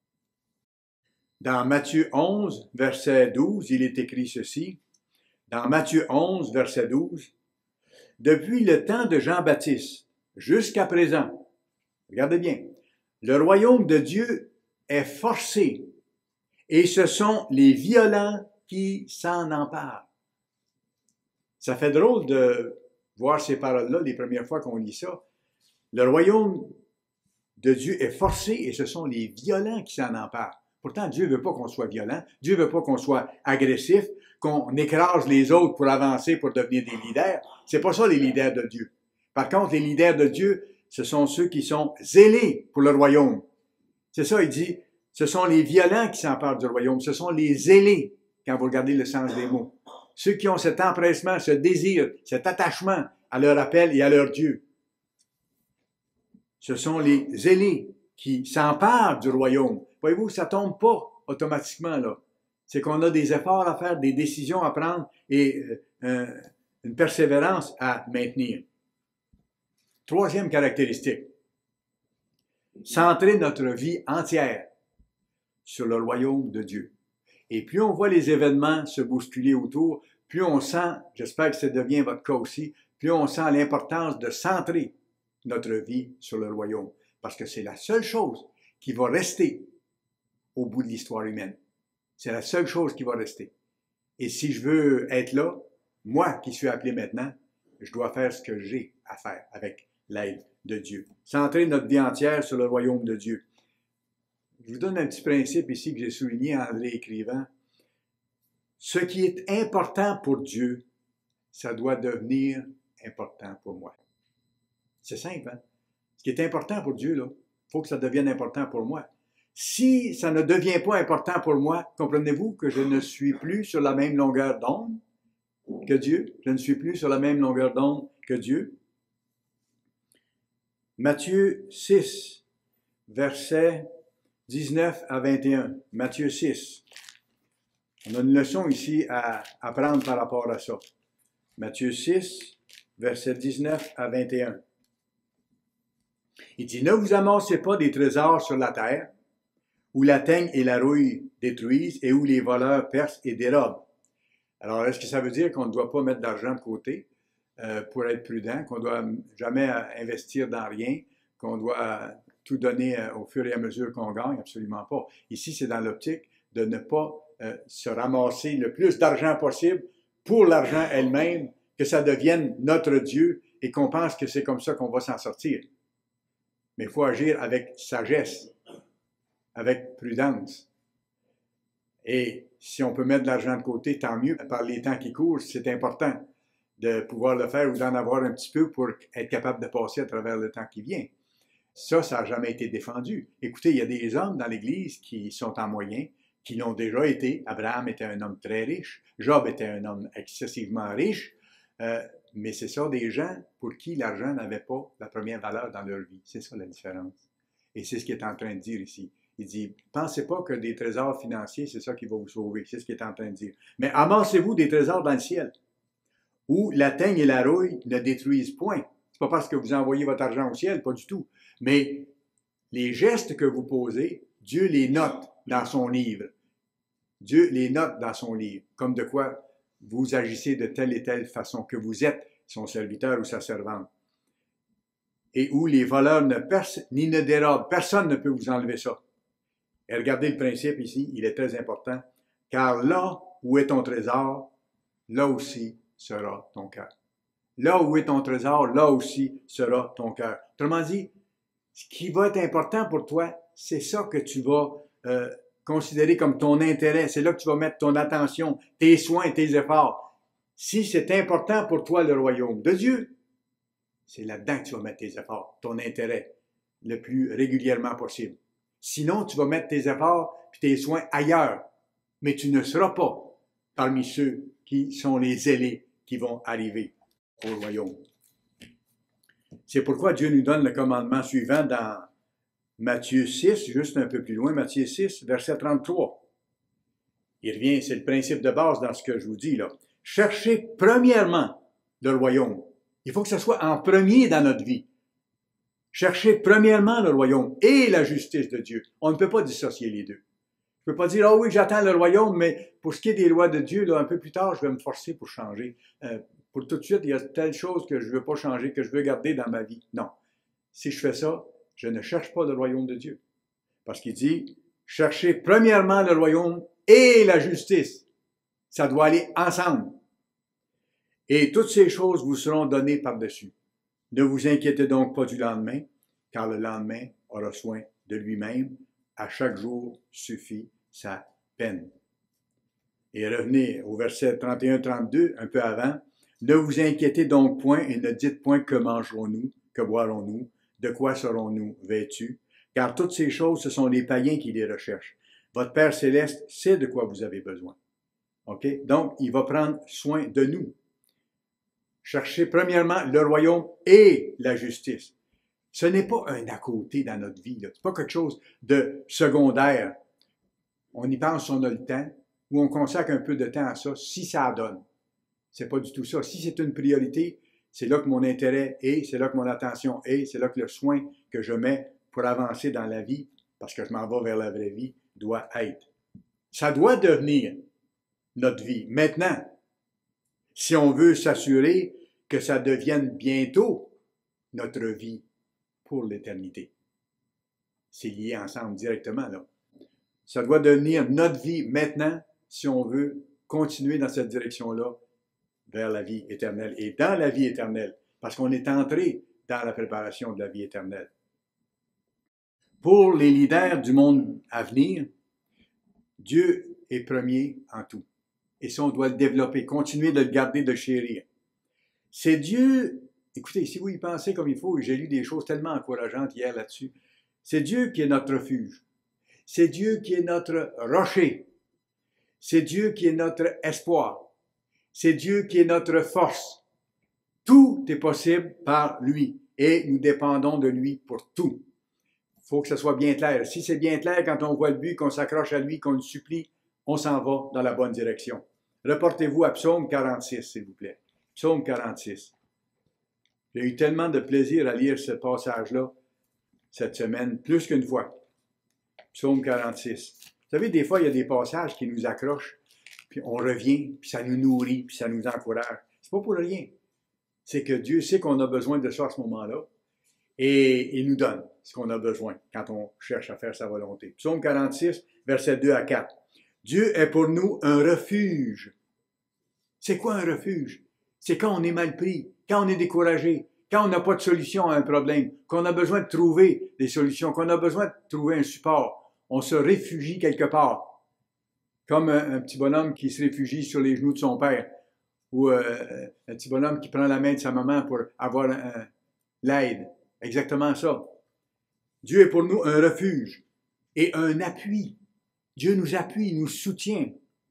Dans Matthieu onze, verset douze, il est écrit ceci. Dans Matthieu onze, verset douze, « Depuis le temps de Jean-Baptiste jusqu'à présent, regardez bien, le royaume de Dieu est forcé et ce sont les violents qui s'en emparent. » Ça fait drôle de voir ces paroles-là les premières fois qu'on lit ça. Le royaume de Dieu est forcé et ce sont les violents qui s'en emparent. Pourtant, Dieu ne veut pas qu'on soit violent, Dieu ne veut pas qu'on soit agressif, qu'on écrase les autres pour avancer, pour devenir des leaders. C'est pas ça les leaders de Dieu. Par contre, les leaders de Dieu ce sont ceux qui sont zélés pour le royaume. C'est ça, il dit, ce sont les violents qui s'emparent du royaume, ce sont les zélés, quand vous regardez le sens des mots. Ceux qui ont cet empressement, ce désir, cet attachement à leur appel et à leur Dieu. Ce sont les zélés qui s'emparent du royaume. Voyez-vous, ça ne tombe pas automatiquement, là. C'est qu'on a des efforts à faire, des décisions à prendre et euh, une persévérance à maintenir. Troisième caractéristique, centrer notre vie entière sur le royaume de Dieu. Et plus on voit les événements se bousculer autour, plus on sent, j'espère que ça devient votre cas aussi, plus on sent l'importance de centrer notre vie sur le royaume. Parce que c'est la seule chose qui va rester au bout de l'histoire humaine. C'est la seule chose qui va rester. Et si je veux être là, moi qui suis appelé maintenant, je dois faire ce que j'ai à faire avec l'aide de Dieu. Centrer notre vie entière sur le royaume de Dieu. Je vous donne un petit principe ici que j'ai souligné en André écrivant. Ce qui est important pour Dieu, ça doit devenir important pour moi. C'est simple, hein? Ce qui est important pour Dieu, là, il faut que ça devienne important pour moi. Si ça ne devient pas important pour moi, comprenez-vous que je ne suis plus sur la même longueur d'onde que Dieu? Je ne suis plus sur la même longueur d'onde que Dieu. Matthieu six, versets dix-neuf à vingt et un. Matthieu six. On a une leçon ici à apprendre par rapport à ça. Matthieu six, versets dix-neuf à vingt et un. Il dit, « Ne vous amassez pas des trésors sur la terre, où la teigne et la rouille détruisent et où les voleurs percent et dérobent. » Alors, est-ce que ça veut dire qu'on ne doit pas mettre d'argent de côté euh, pour être prudent, qu'on ne doit jamais investir dans rien, qu'on doit tout donner euh, au fur et à mesure qu'on gagne? Absolument pas. Ici, c'est dans l'optique de ne pas euh, se ramasser le plus d'argent possible pour l'argent elle-même, que ça devienne notre Dieu et qu'on pense que c'est comme ça qu'on va s'en sortir. Mais il faut agir avec sagesse, avec prudence. Et si on peut mettre de l'argent de côté, tant mieux. Par les temps qui courent, c'est important de pouvoir le faire ou d'en avoir un petit peu pour être capable de passer à travers le temps qui vient. Ça, ça n'a jamais été défendu. Écoutez, il y a des hommes dans l'Église qui sont en moyen, qui l'ont déjà été. Abraham était un homme très riche. Job était un homme excessivement riche. Euh, mais c'est ça, des gens pour qui l'argent n'avait pas la première valeur dans leur vie. C'est ça la différence. Et c'est ce qu'il est en train de dire ici. Il dit, pensez pas que des trésors financiers, c'est ça qui va vous sauver. C'est ce qu'il est en train de dire. Mais amassez-vous des trésors dans le ciel, où la teigne et la rouille ne détruisent point. C'est pas parce que vous envoyez votre argent au ciel, pas du tout. Mais les gestes que vous posez, Dieu les note dans son livre. Dieu les note dans son livre. Comme de quoi vous agissez de telle et telle façon, que vous êtes son serviteur ou sa servante. Et où les voleurs ne percent ni ne dérobent. Personne ne peut vous enlever ça. Et regardez le principe ici, il est très important. Car là où est ton trésor, là aussi sera ton cœur. Là où est ton trésor, là aussi sera ton cœur. Autrement dit, ce qui va être important pour toi, c'est ça que tu vas euh, considérer comme ton intérêt. C'est là que tu vas mettre ton attention, tes soins, tes efforts. Si c'est important pour toi le royaume de Dieu, c'est là-dedans que tu vas mettre tes efforts, ton intérêt, le plus régulièrement possible. Sinon, tu vas mettre tes efforts et tes soins ailleurs, mais tu ne seras pas parmi ceux qui sont les zélés qui vont arriver au royaume. C'est pourquoi Dieu nous donne le commandement suivant dans Matthieu six, juste un peu plus loin, Matthieu six, verset trente-trois. Il revient, c'est le principe de base dans ce que je vous dis là. Cherchez premièrement le royaume. Il faut que ce soit en premier dans notre vie. Cherchez premièrement le royaume et la justice de Dieu. On ne peut pas dissocier les deux. Je ne peux pas dire, ah oh oui, j'attends le royaume, mais pour ce qui est des lois de Dieu, là, un peu plus tard, je vais me forcer pour changer. Euh, pour tout de suite, il y a telle chose que je ne veux pas changer, que je veux garder dans ma vie. Non. Si je fais ça, je ne cherche pas le royaume de Dieu. Parce qu'il dit, cherchez premièrement le royaume et la justice. Ça doit aller ensemble. Et toutes ces choses vous seront données par-dessus. Ne vous inquiétez donc pas du lendemain, car le lendemain aura soin de lui-même. À chaque jour suffit sa peine. Et revenez au verset trente et un trente-deux, un peu avant. Ne vous inquiétez donc point et ne dites point que mangerons-nous, que boirons-nous, de quoi serons-nous vêtus? Car toutes ces choses, ce sont les païens qui les recherchent. Votre Père céleste sait de quoi vous avez besoin. OK? Donc, il va prendre soin de nous. Cherchez premièrement le royaume et la justice. Ce n'est pas un à côté dans notre vie. Ce n'est pas quelque chose de secondaire. On y pense, on a le temps, ou on consacre un peu de temps à ça, si ça donne. C'est pas du tout ça. Si c'est une priorité, c'est là que mon intérêt est, c'est là que mon attention est, c'est là que le soin que je mets pour avancer dans la vie, parce que je m'en vais vers la vraie vie, doit être. Ça doit devenir notre vie. Maintenant, si on veut s'assurer que ça devienne bientôt notre vie pour l'éternité. C'est lié ensemble directement, là. Ça doit devenir notre vie maintenant si on veut continuer dans cette direction-là vers la vie éternelle et dans la vie éternelle, parce qu'on est entré dans la préparation de la vie éternelle. Pour les leaders du monde à venir, Dieu est premier en tout. Et ça, on doit le développer, continuer de le garder, de le chérir. C'est Dieu, écoutez, si vous y pensez comme il faut, j'ai lu des choses tellement encourageantes hier là-dessus, c'est Dieu qui est notre refuge. C'est Dieu qui est notre rocher. C'est Dieu qui est notre espoir. C'est Dieu qui est notre force. Tout est possible par lui et nous dépendons de lui pour tout. Il faut que ce soit bien clair. Si c'est bien clair quand on voit le but, qu'on s'accroche à lui, qu'on le supplie, on s'en va dans la bonne direction. Reportez-vous à Psaume quarante-six, s'il vous plaît. Psaume quarante-six. J'ai eu tellement de plaisir à lire ce passage-là cette semaine, plus qu'une fois. Psaume quarante-six. Vous savez, des fois, il y a des passages qui nous accrochent, puis on revient, puis ça nous nourrit, puis ça nous encourage. C'est pas pour rien. C'est que Dieu sait qu'on a besoin de ça à ce moment-là, et il nous donne ce qu'on a besoin quand on cherche à faire sa volonté. Psaume quarante-six, versets deux à quatre. Dieu est pour nous un refuge. C'est quoi un refuge? C'est quand on est mal pris, quand on est découragé, quand on n'a pas de solution à un problème, qu'on a besoin de trouver des solutions, qu'on a besoin de trouver un support. On se réfugie quelque part. Comme un, un petit bonhomme qui se réfugie sur les genoux de son père. Ou euh, un petit bonhomme qui prend la main de sa maman pour avoir l'aide. Exactement ça. Dieu est pour nous un refuge et un appui. Dieu nous appuie, nous soutient.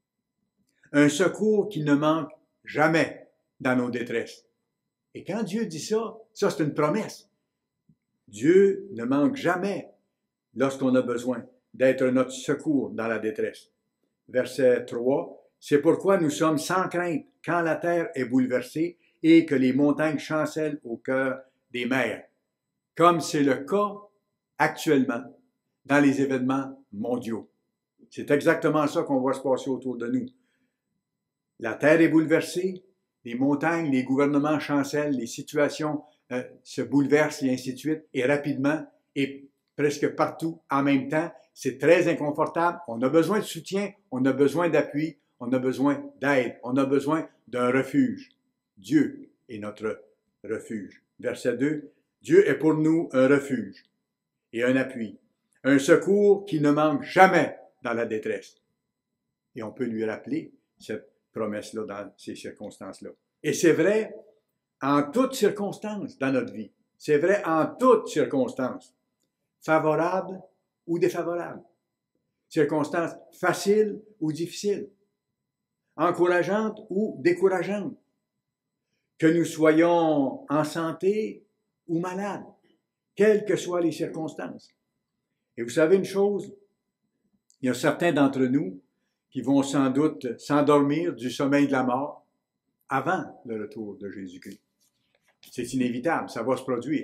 Un secours qui ne manque jamais dans nos détresses. Et quand Dieu dit ça, ça c'est une promesse. Dieu ne manque jamais lorsqu'on a besoin d'être notre secours dans la détresse. Verset trois. C'est pourquoi nous sommes sans crainte quand la terre est bouleversée et que les montagnes chancellent au cœur des mers. Comme c'est le cas actuellement dans les événements mondiaux. C'est exactement ça qu'on voit se passer autour de nous. La terre est bouleversée, les montagnes, les gouvernements chancellent, les situations euh, se bouleversent et ainsi de suite, et rapidement, et presque partout en même temps. C'est très inconfortable. On a besoin de soutien, on a besoin d'appui, on a besoin d'aide, on a besoin d'un refuge. Dieu est notre refuge. Verset deux. Dieu est pour nous un refuge et un appui, un secours qui ne manque jamais dans la détresse. Et on peut lui rappeler cette promesse-là dans ces circonstances-là. Et c'est vrai en toutes circonstances dans notre vie. C'est vrai en toutes circonstances, favorables ou défavorables. Circonstances faciles ou difficiles, encourageantes ou décourageantes. Que nous soyons en santé ou malades, quelles que soient les circonstances. Et vous savez une chose, il y a certains d'entre nous qui vont sans doute s'endormir du sommeil de la mort avant le retour de Jésus-Christ. C'est inévitable, ça va se produire.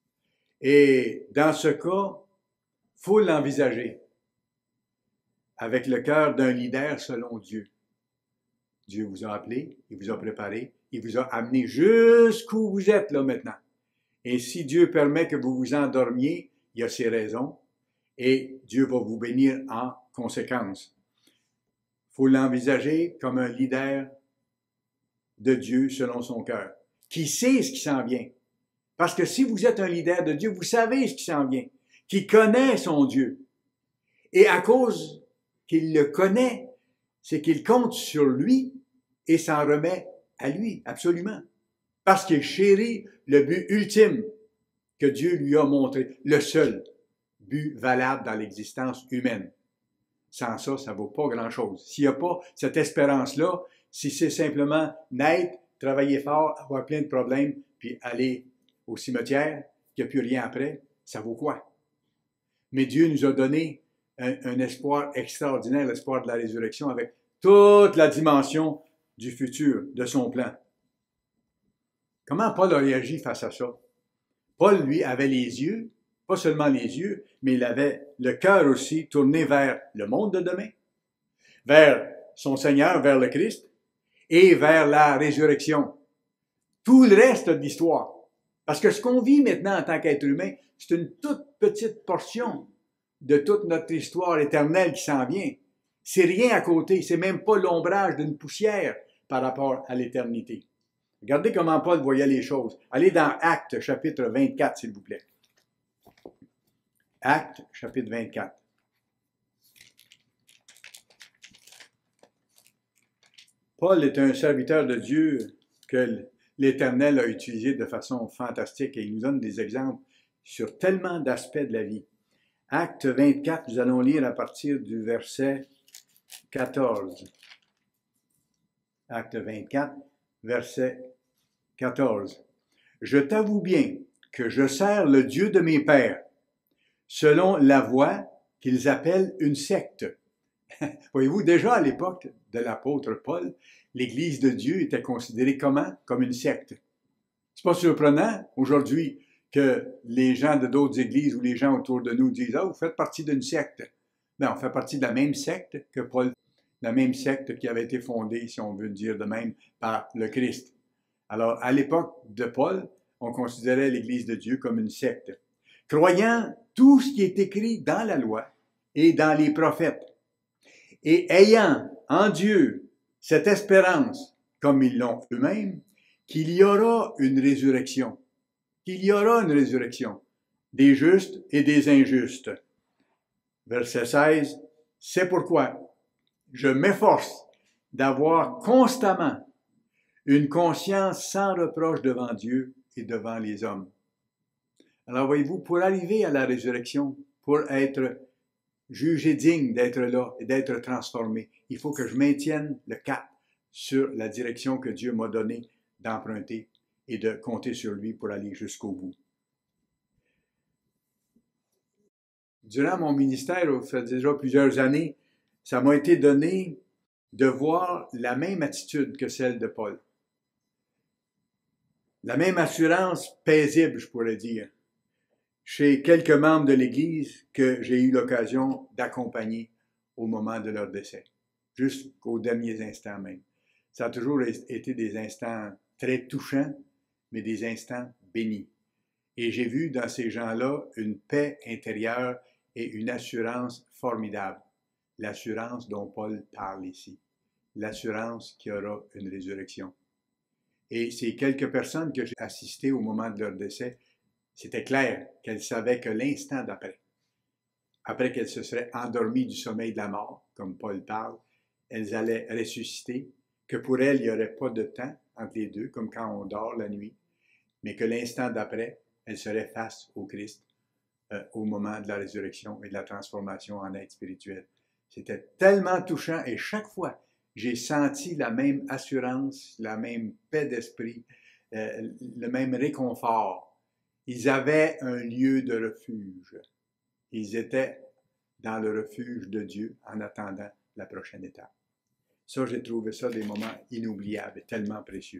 Et dans ce cas, il faut l'envisager avec le cœur d'un leader selon Dieu. Dieu vous a appelé, il vous a préparé, il vous a amené jusqu'où vous êtes là maintenant. Et si Dieu permet que vous vous endormiez, il y a ses raisons, et Dieu va vous bénir en conséquence. Il faut l'envisager comme un leader de Dieu selon son cœur, qui sait ce qui s'en vient. Parce que si vous êtes un leader de Dieu, vous savez ce qui s'en vient, qui connaît son Dieu. Et à cause qu'il le connaît, c'est qu'il compte sur lui et s'en remet à lui, absolument. Parce qu'il chérit le but ultime que Dieu lui a montré, le seul but valable dans l'existence humaine. Sans ça, ça ne vaut pas grand-chose. S'il n'y a pas cette espérance-là, si c'est simplement naître, travailler fort, avoir plein de problèmes, puis aller au cimetière, qu'il n'y a plus rien après, ça vaut quoi? Mais Dieu nous a donné un, un espoir extraordinaire, l'espoir de la résurrection, avec toute la dimension du futur, de son plan. Comment Paul a réagi face à ça? Paul, lui, avait les yeux, pas seulement les yeux, mais il avait le cœur aussi tourné vers le monde de demain, vers son Seigneur, vers le Christ, et vers la résurrection. Tout le reste de l'histoire. Parce que ce qu'on vit maintenant en tant qu'être humain, c'est une toute petite portion de toute notre histoire éternelle qui s'en vient. C'est rien à côté, c'est même pas l'ombrage d'une poussière par rapport à l'éternité. Regardez comment Paul voyait les choses. Allez dans Actes, chapitre vingt-quatre, s'il vous plaît. Actes, chapitre vingt-quatre. Paul est un serviteur de Dieu que l'Éternel a utilisé de façon fantastique et il nous donne des exemples sur tellement d'aspects de la vie. Acte vingt-quatre, nous allons lire à partir du verset quatorze. Acte vingt-quatre, verset quatorze. « Je t'avoue bien que je sers le Dieu de mes pères, selon la voie qu'ils appellent une secte. » Voyez-vous, déjà à l'époque de l'apôtre Paul, l'Église de Dieu était considérée comment? Comme une secte. C'est pas surprenant aujourd'hui que les gens de d'autres églises ou les gens autour de nous disent « Ah, vous faites partie d'une secte. » Non, on fait partie de la même secte que Paul, la même secte qui avait été fondée, si on veut dire de même, par le Christ. Alors, à l'époque de Paul, on considérait l'Église de Dieu comme une secte, croyant tout ce qui est écrit dans la loi et dans les prophètes, et ayant en Dieu cette espérance, comme ils l'ont eux-mêmes, qu'il y aura une résurrection, qu'il y aura une résurrection des justes et des injustes. Verset seize, « C'est pourquoi je m'efforce d'avoir constamment une conscience sans reproche devant Dieu et devant les hommes. » Alors voyez-vous, pour arriver à la résurrection, pour être jugé digne d'être là et d'être transformé, il faut que je maintienne le cap sur la direction que Dieu m'a donnée d'emprunter et de compter sur lui pour aller jusqu'au bout. Durant mon ministère, ça fait déjà plusieurs années, ça m'a été donné de voir la même attitude que celle de Paul. La même assurance paisible, je pourrais dire, chez quelques membres de l'Église que j'ai eu l'occasion d'accompagner au moment de leur décès, jusqu'aux derniers instants même. Ça a toujours été des instants très touchants, mais des instants bénis. Et j'ai vu dans ces gens-là une paix intérieure et une assurance formidable. L'assurance dont Paul parle ici. L'assurance qu'il y aura une résurrection. Et ces quelques personnes que j'ai assistées au moment de leur décès, c'était clair qu'elles savaient que l'instant d'après, après qu'elles se seraient endormies du sommeil de la mort, comme Paul parle, elles allaient ressusciter, que pour elles, il n'y aurait pas de temps entre les deux, comme quand on dort la nuit, mais que l'instant d'après, elles seraient face au Christ euh, au moment de la résurrection et de la transformation en être spirituel. C'était tellement touchant et chaque fois, j'ai senti la même assurance, la même paix d'esprit, euh, le même réconfort. Ils avaient un lieu de refuge. Ils étaient dans le refuge de Dieu en attendant la prochaine étape. Ça, j'ai trouvé ça des moments inoubliables, tellement précieux.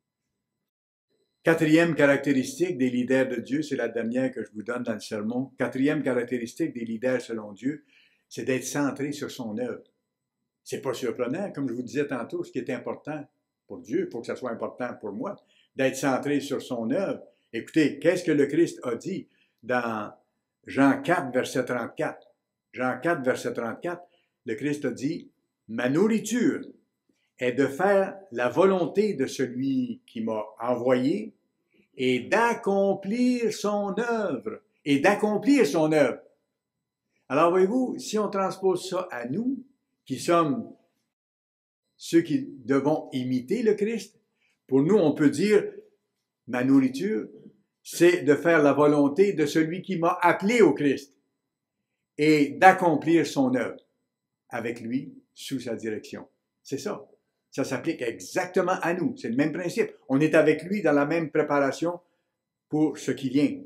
Quatrième caractéristique des leaders de Dieu, c'est la dernière que je vous donne dans le sermon. Quatrième caractéristique des leaders selon Dieu, c'est d'être centré sur son œuvre. C'est pas surprenant, comme je vous disais tantôt, ce qui est important pour Dieu, il faut que ça soit important pour moi, d'être centré sur son œuvre. Écoutez, qu'est-ce que le Christ a dit dans Jean quatre, verset trente-quatre? Jean quatre, verset trente-quatre, le Christ a dit, « Ma nourriture est de faire la volonté de celui qui m'a envoyé et d'accomplir son œuvre. » Et d'accomplir son œuvre. Alors, voyez-vous, si on transpose ça à nous, qui sommes ceux qui devons imiter le Christ, pour nous, on peut dire, ma nourriture, c'est de faire la volonté de celui qui m'a appelé au Christ et d'accomplir son œuvre avec lui sous sa direction. C'est ça. Ça s'applique exactement à nous. C'est le même principe. On est avec lui dans la même préparation pour ce qui vient.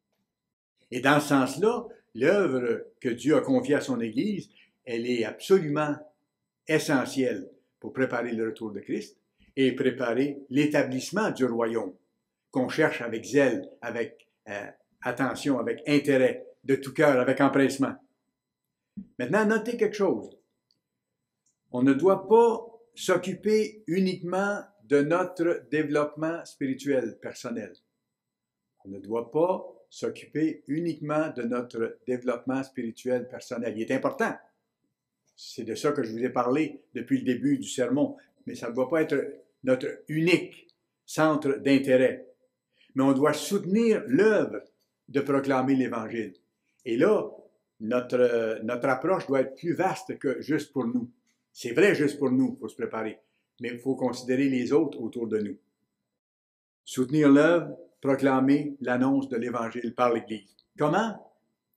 Et dans ce sens-là, l'œuvre que Dieu a confiée à son Église, elle est absolument essentielle pour préparer le retour de Christ et préparer l'établissement du royaume qu'on cherche avec zèle, avec euh, attention, avec intérêt, de tout cœur, avec empressement. Maintenant, notez quelque chose. On ne doit pas s'occuper uniquement de notre développement spirituel personnel. On ne doit pas s'occuper uniquement de notre développement spirituel personnel. Il est important. C'est de ça que je vous ai parlé depuis le début du sermon. Mais ça ne doit pas être notre unique centre d'intérêt. Mais on doit soutenir l'œuvre de proclamer l'Évangile. Et là, notre, notre approche doit être plus vaste que juste pour nous. C'est vrai juste pour nous, il faut se préparer. Mais il faut considérer les autres autour de nous. Soutenir l'œuvre, proclamer l'annonce de l'Évangile par l'Église. Comment?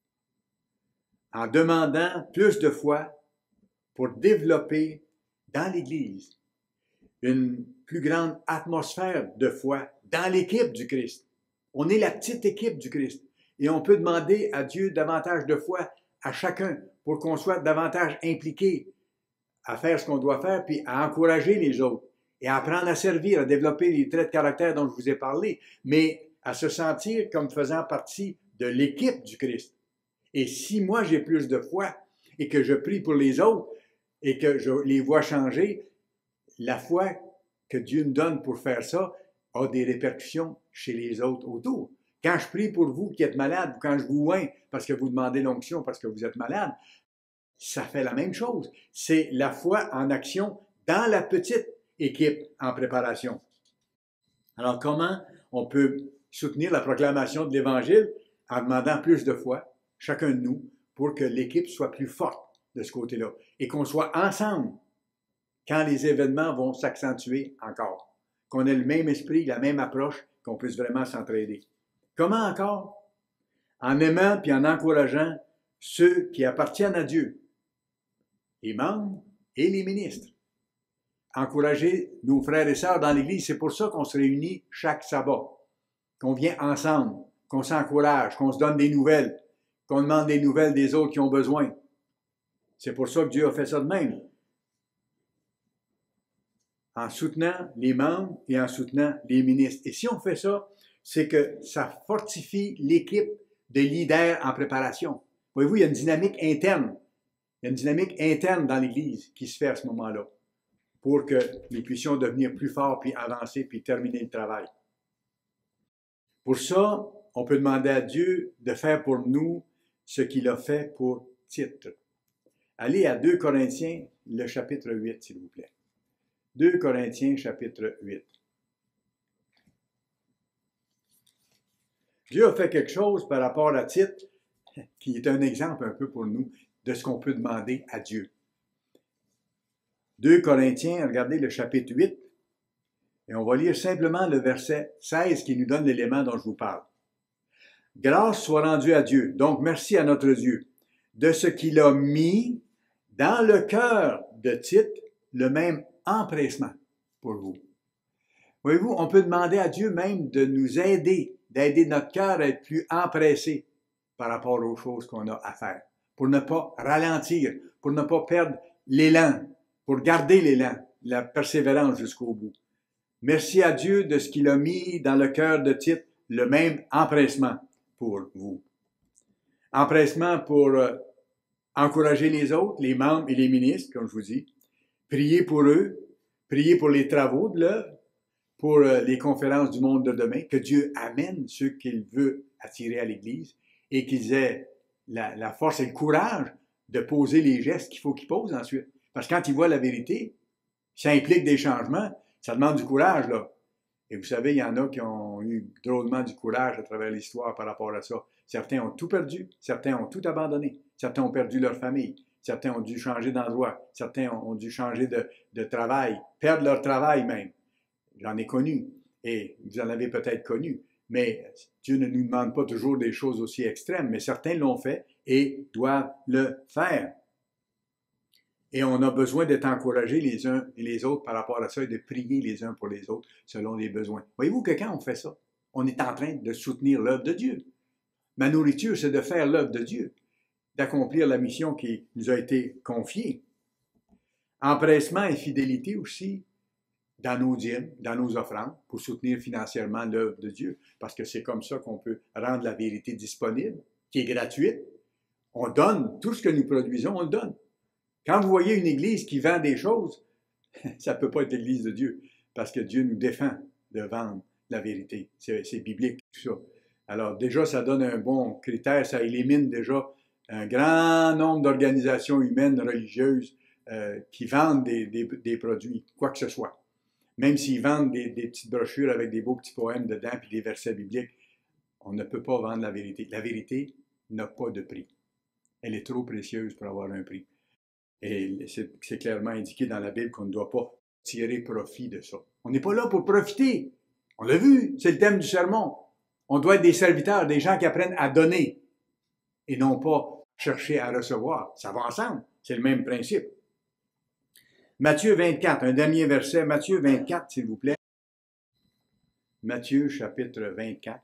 En demandant plus de foi pour développer dans l'Église une plus grande atmosphère de foi dans l'équipe du Christ. On est la petite équipe du Christ. Et on peut demander à Dieu davantage de foi à chacun pour qu'on soit davantage impliqué à faire ce qu'on doit faire, puis à encourager les autres et à apprendre à servir, à développer les traits de caractère dont je vous ai parlé, mais à se sentir comme faisant partie de l'équipe du Christ. Et si moi j'ai plus de foi et que je prie pour les autres et que je les vois changer, la foi que Dieu me donne pour faire ça a des répercussions chez les autres autour. Quand je prie pour vous qui êtes malade, ou quand je vous oins parce que vous demandez l'onction parce que vous êtes malade, ça fait la même chose. C'est la foi en action dans la petite équipe en préparation. Alors, comment on peut soutenir la proclamation de l'Évangile en demandant plus de foi, chacun de nous, pour que l'équipe soit plus forte de ce côté-là et qu'on soit ensemble quand les événements vont s'accentuer encore, qu'on ait le même esprit, la même approche, qu'on puisse vraiment s'entraider. Comment encore? En aimant puis en encourageant ceux qui appartiennent à Dieu, les membres et les ministres. Encourager nos frères et sœurs dans l'Église, c'est pour ça qu'on se réunit chaque sabbat, qu'on vient ensemble, qu'on s'encourage, qu'on se donne des nouvelles, qu'on demande des nouvelles des autres qui ont besoin. C'est pour ça que Dieu a fait ça de même. En soutenant les membres et en soutenant les ministres. Et si on fait ça, c'est que ça fortifie l'équipe de leaders en préparation. Voyez-vous, il y a une dynamique interne. Il y a une dynamique interne dans l'Église qui se fait à ce moment-là pour que nous puissions devenir plus forts, puis avancer, puis terminer le travail. Pour ça, on peut demander à Dieu de faire pour nous ce qu'il a fait pour Tite. Allez à deux Corinthiens, le chapitre huit, s'il vous plaît. deux Corinthiens, chapitre huit. Dieu a fait quelque chose par rapport à Tite, qui est un exemple un peu pour nous de ce qu'on peut demander à Dieu. deux Corinthiens, regardez le chapitre huit, et on va lire simplement le verset seize qui nous donne l'élément dont je vous parle. Grâce soit rendue à Dieu, donc merci à notre Dieu, de ce qu'il a mis dans le cœur de Tite le même empressement pour vous. Voyez-vous, on peut demander à Dieu même de nous aider, d'aider notre cœur à être plus empressé par rapport aux choses qu'on a à faire, pour ne pas ralentir, pour ne pas perdre l'élan, pour garder l'élan, la persévérance jusqu'au bout. Merci à Dieu de ce qu'il a mis dans le cœur de Tite, le même empressement pour vous. Empressement pour euh, encourager les autres, les membres et les ministres, comme je vous dis, prier pour eux, prier pour les travaux de l'œuvre, pour euh, les conférences du monde de demain, que Dieu amène ceux qu'il veut attirer à l'Église et qu'ils aient la, la force et le courage de poser les gestes qu'il faut qu'ils posent ensuite. Parce que quand ils voient la vérité, ça implique des changements, ça demande du courage, là. Et vous savez, il y en a qui ont eu drôlement du courage à travers l'histoire par rapport à ça. Certains ont tout perdu, certains ont tout abandonné, certains ont perdu leur famille, certains ont dû changer d'endroit, certains ont dû changer de, de travail, perdre leur travail même. J'en ai connu, et vous en avez peut-être connu, Mais Dieu ne nous demande pas toujours des choses aussi extrêmes, mais certains l'ont fait et doivent le faire. Et on a besoin d'être encouragés les uns et les autres par rapport à ça et de prier les uns pour les autres selon les besoins. Voyez-vous que quand on fait ça, on est en train de soutenir l'œuvre de Dieu. Ma nourriture, c'est de faire l'œuvre de Dieu, d'accomplir la mission qui nous a été confiée. Empressement et fidélité aussi dans nos dîmes, dans nos offrandes, pour soutenir financièrement l'œuvre de Dieu, parce que c'est comme ça qu'on peut rendre la vérité disponible, qui est gratuite. On donne, tout ce que nous produisons, on le donne. Quand vous voyez une église qui vend des choses, ça ne peut pas être l'église de Dieu, parce que Dieu nous défend de vendre la vérité. C'est biblique, tout ça. Alors déjà, ça donne un bon critère, ça élimine déjà un grand nombre d'organisations humaines, religieuses, euh, qui vendent des, des, des produits, quoi que ce soit. Même s'ils vendent des, des petites brochures avec des beaux petits poèmes dedans, puis des versets bibliques, on ne peut pas vendre la vérité. La vérité n'a pas de prix. Elle est trop précieuse pour avoir un prix. Et c'est clairement indiqué dans la Bible qu'on ne doit pas tirer profit de ça. On n'est pas là pour profiter. On l'a vu, c'est le thème du sermon. On doit être des serviteurs, des gens qui apprennent à donner et non pas chercher à recevoir. Ça va ensemble, c'est le même principe. Matthieu vingt-quatre, un dernier verset, Matthieu vingt-quatre, s'il vous plaît. Matthieu chapitre vingt-quatre.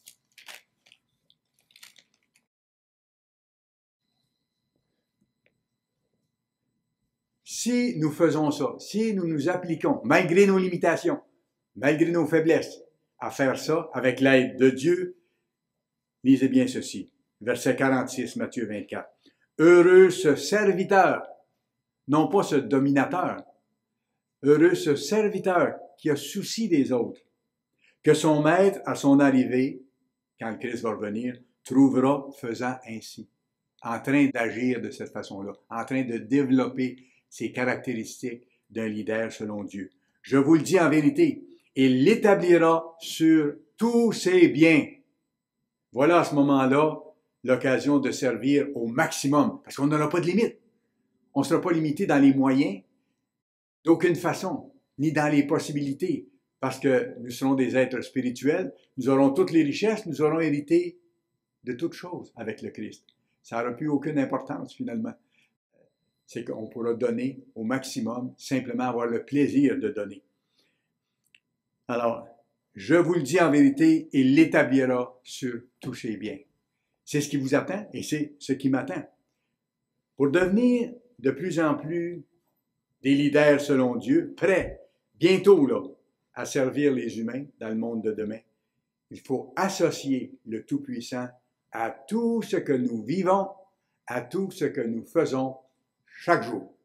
Si nous faisons ça, si nous nous appliquons, malgré nos limitations, malgré nos faiblesses, à faire ça avec l'aide de Dieu, lisez bien ceci, verset quarante-six, Matthieu vingt-quatre. Heureux ce serviteur, non pas ce dominateur, heureux ce serviteur qui a souci des autres, que son maître, à son arrivée, quand le Christ va revenir, trouvera faisant ainsi, en train d'agir de cette façon-là, en train de développer ces caractéristiques d'un leader selon Dieu. Je vous le dis en vérité, il l'établira sur tous ses biens. Voilà à ce moment-là l'occasion de servir au maximum, parce qu'on n'aura pas de limite. On ne sera pas limité dans les moyens d'aucune façon, ni dans les possibilités, parce que nous serons des êtres spirituels, nous aurons toutes les richesses, nous aurons hérité de toutes choses avec le Christ. Ça n'aura plus aucune importance finalement. C'est qu'on pourra donner au maximum, simplement avoir le plaisir de donner. Alors, je vous le dis en vérité, il l'établira sur tous ses biens. C'est ce qui vous attend et c'est ce qui m'attend. Pour devenir de plus en plus des leaders selon Dieu, prêts, bientôt là, à servir les humains dans le monde de demain, il faut associer le Tout-Puissant à tout ce que nous vivons, à tout ce que nous faisons chaque jour.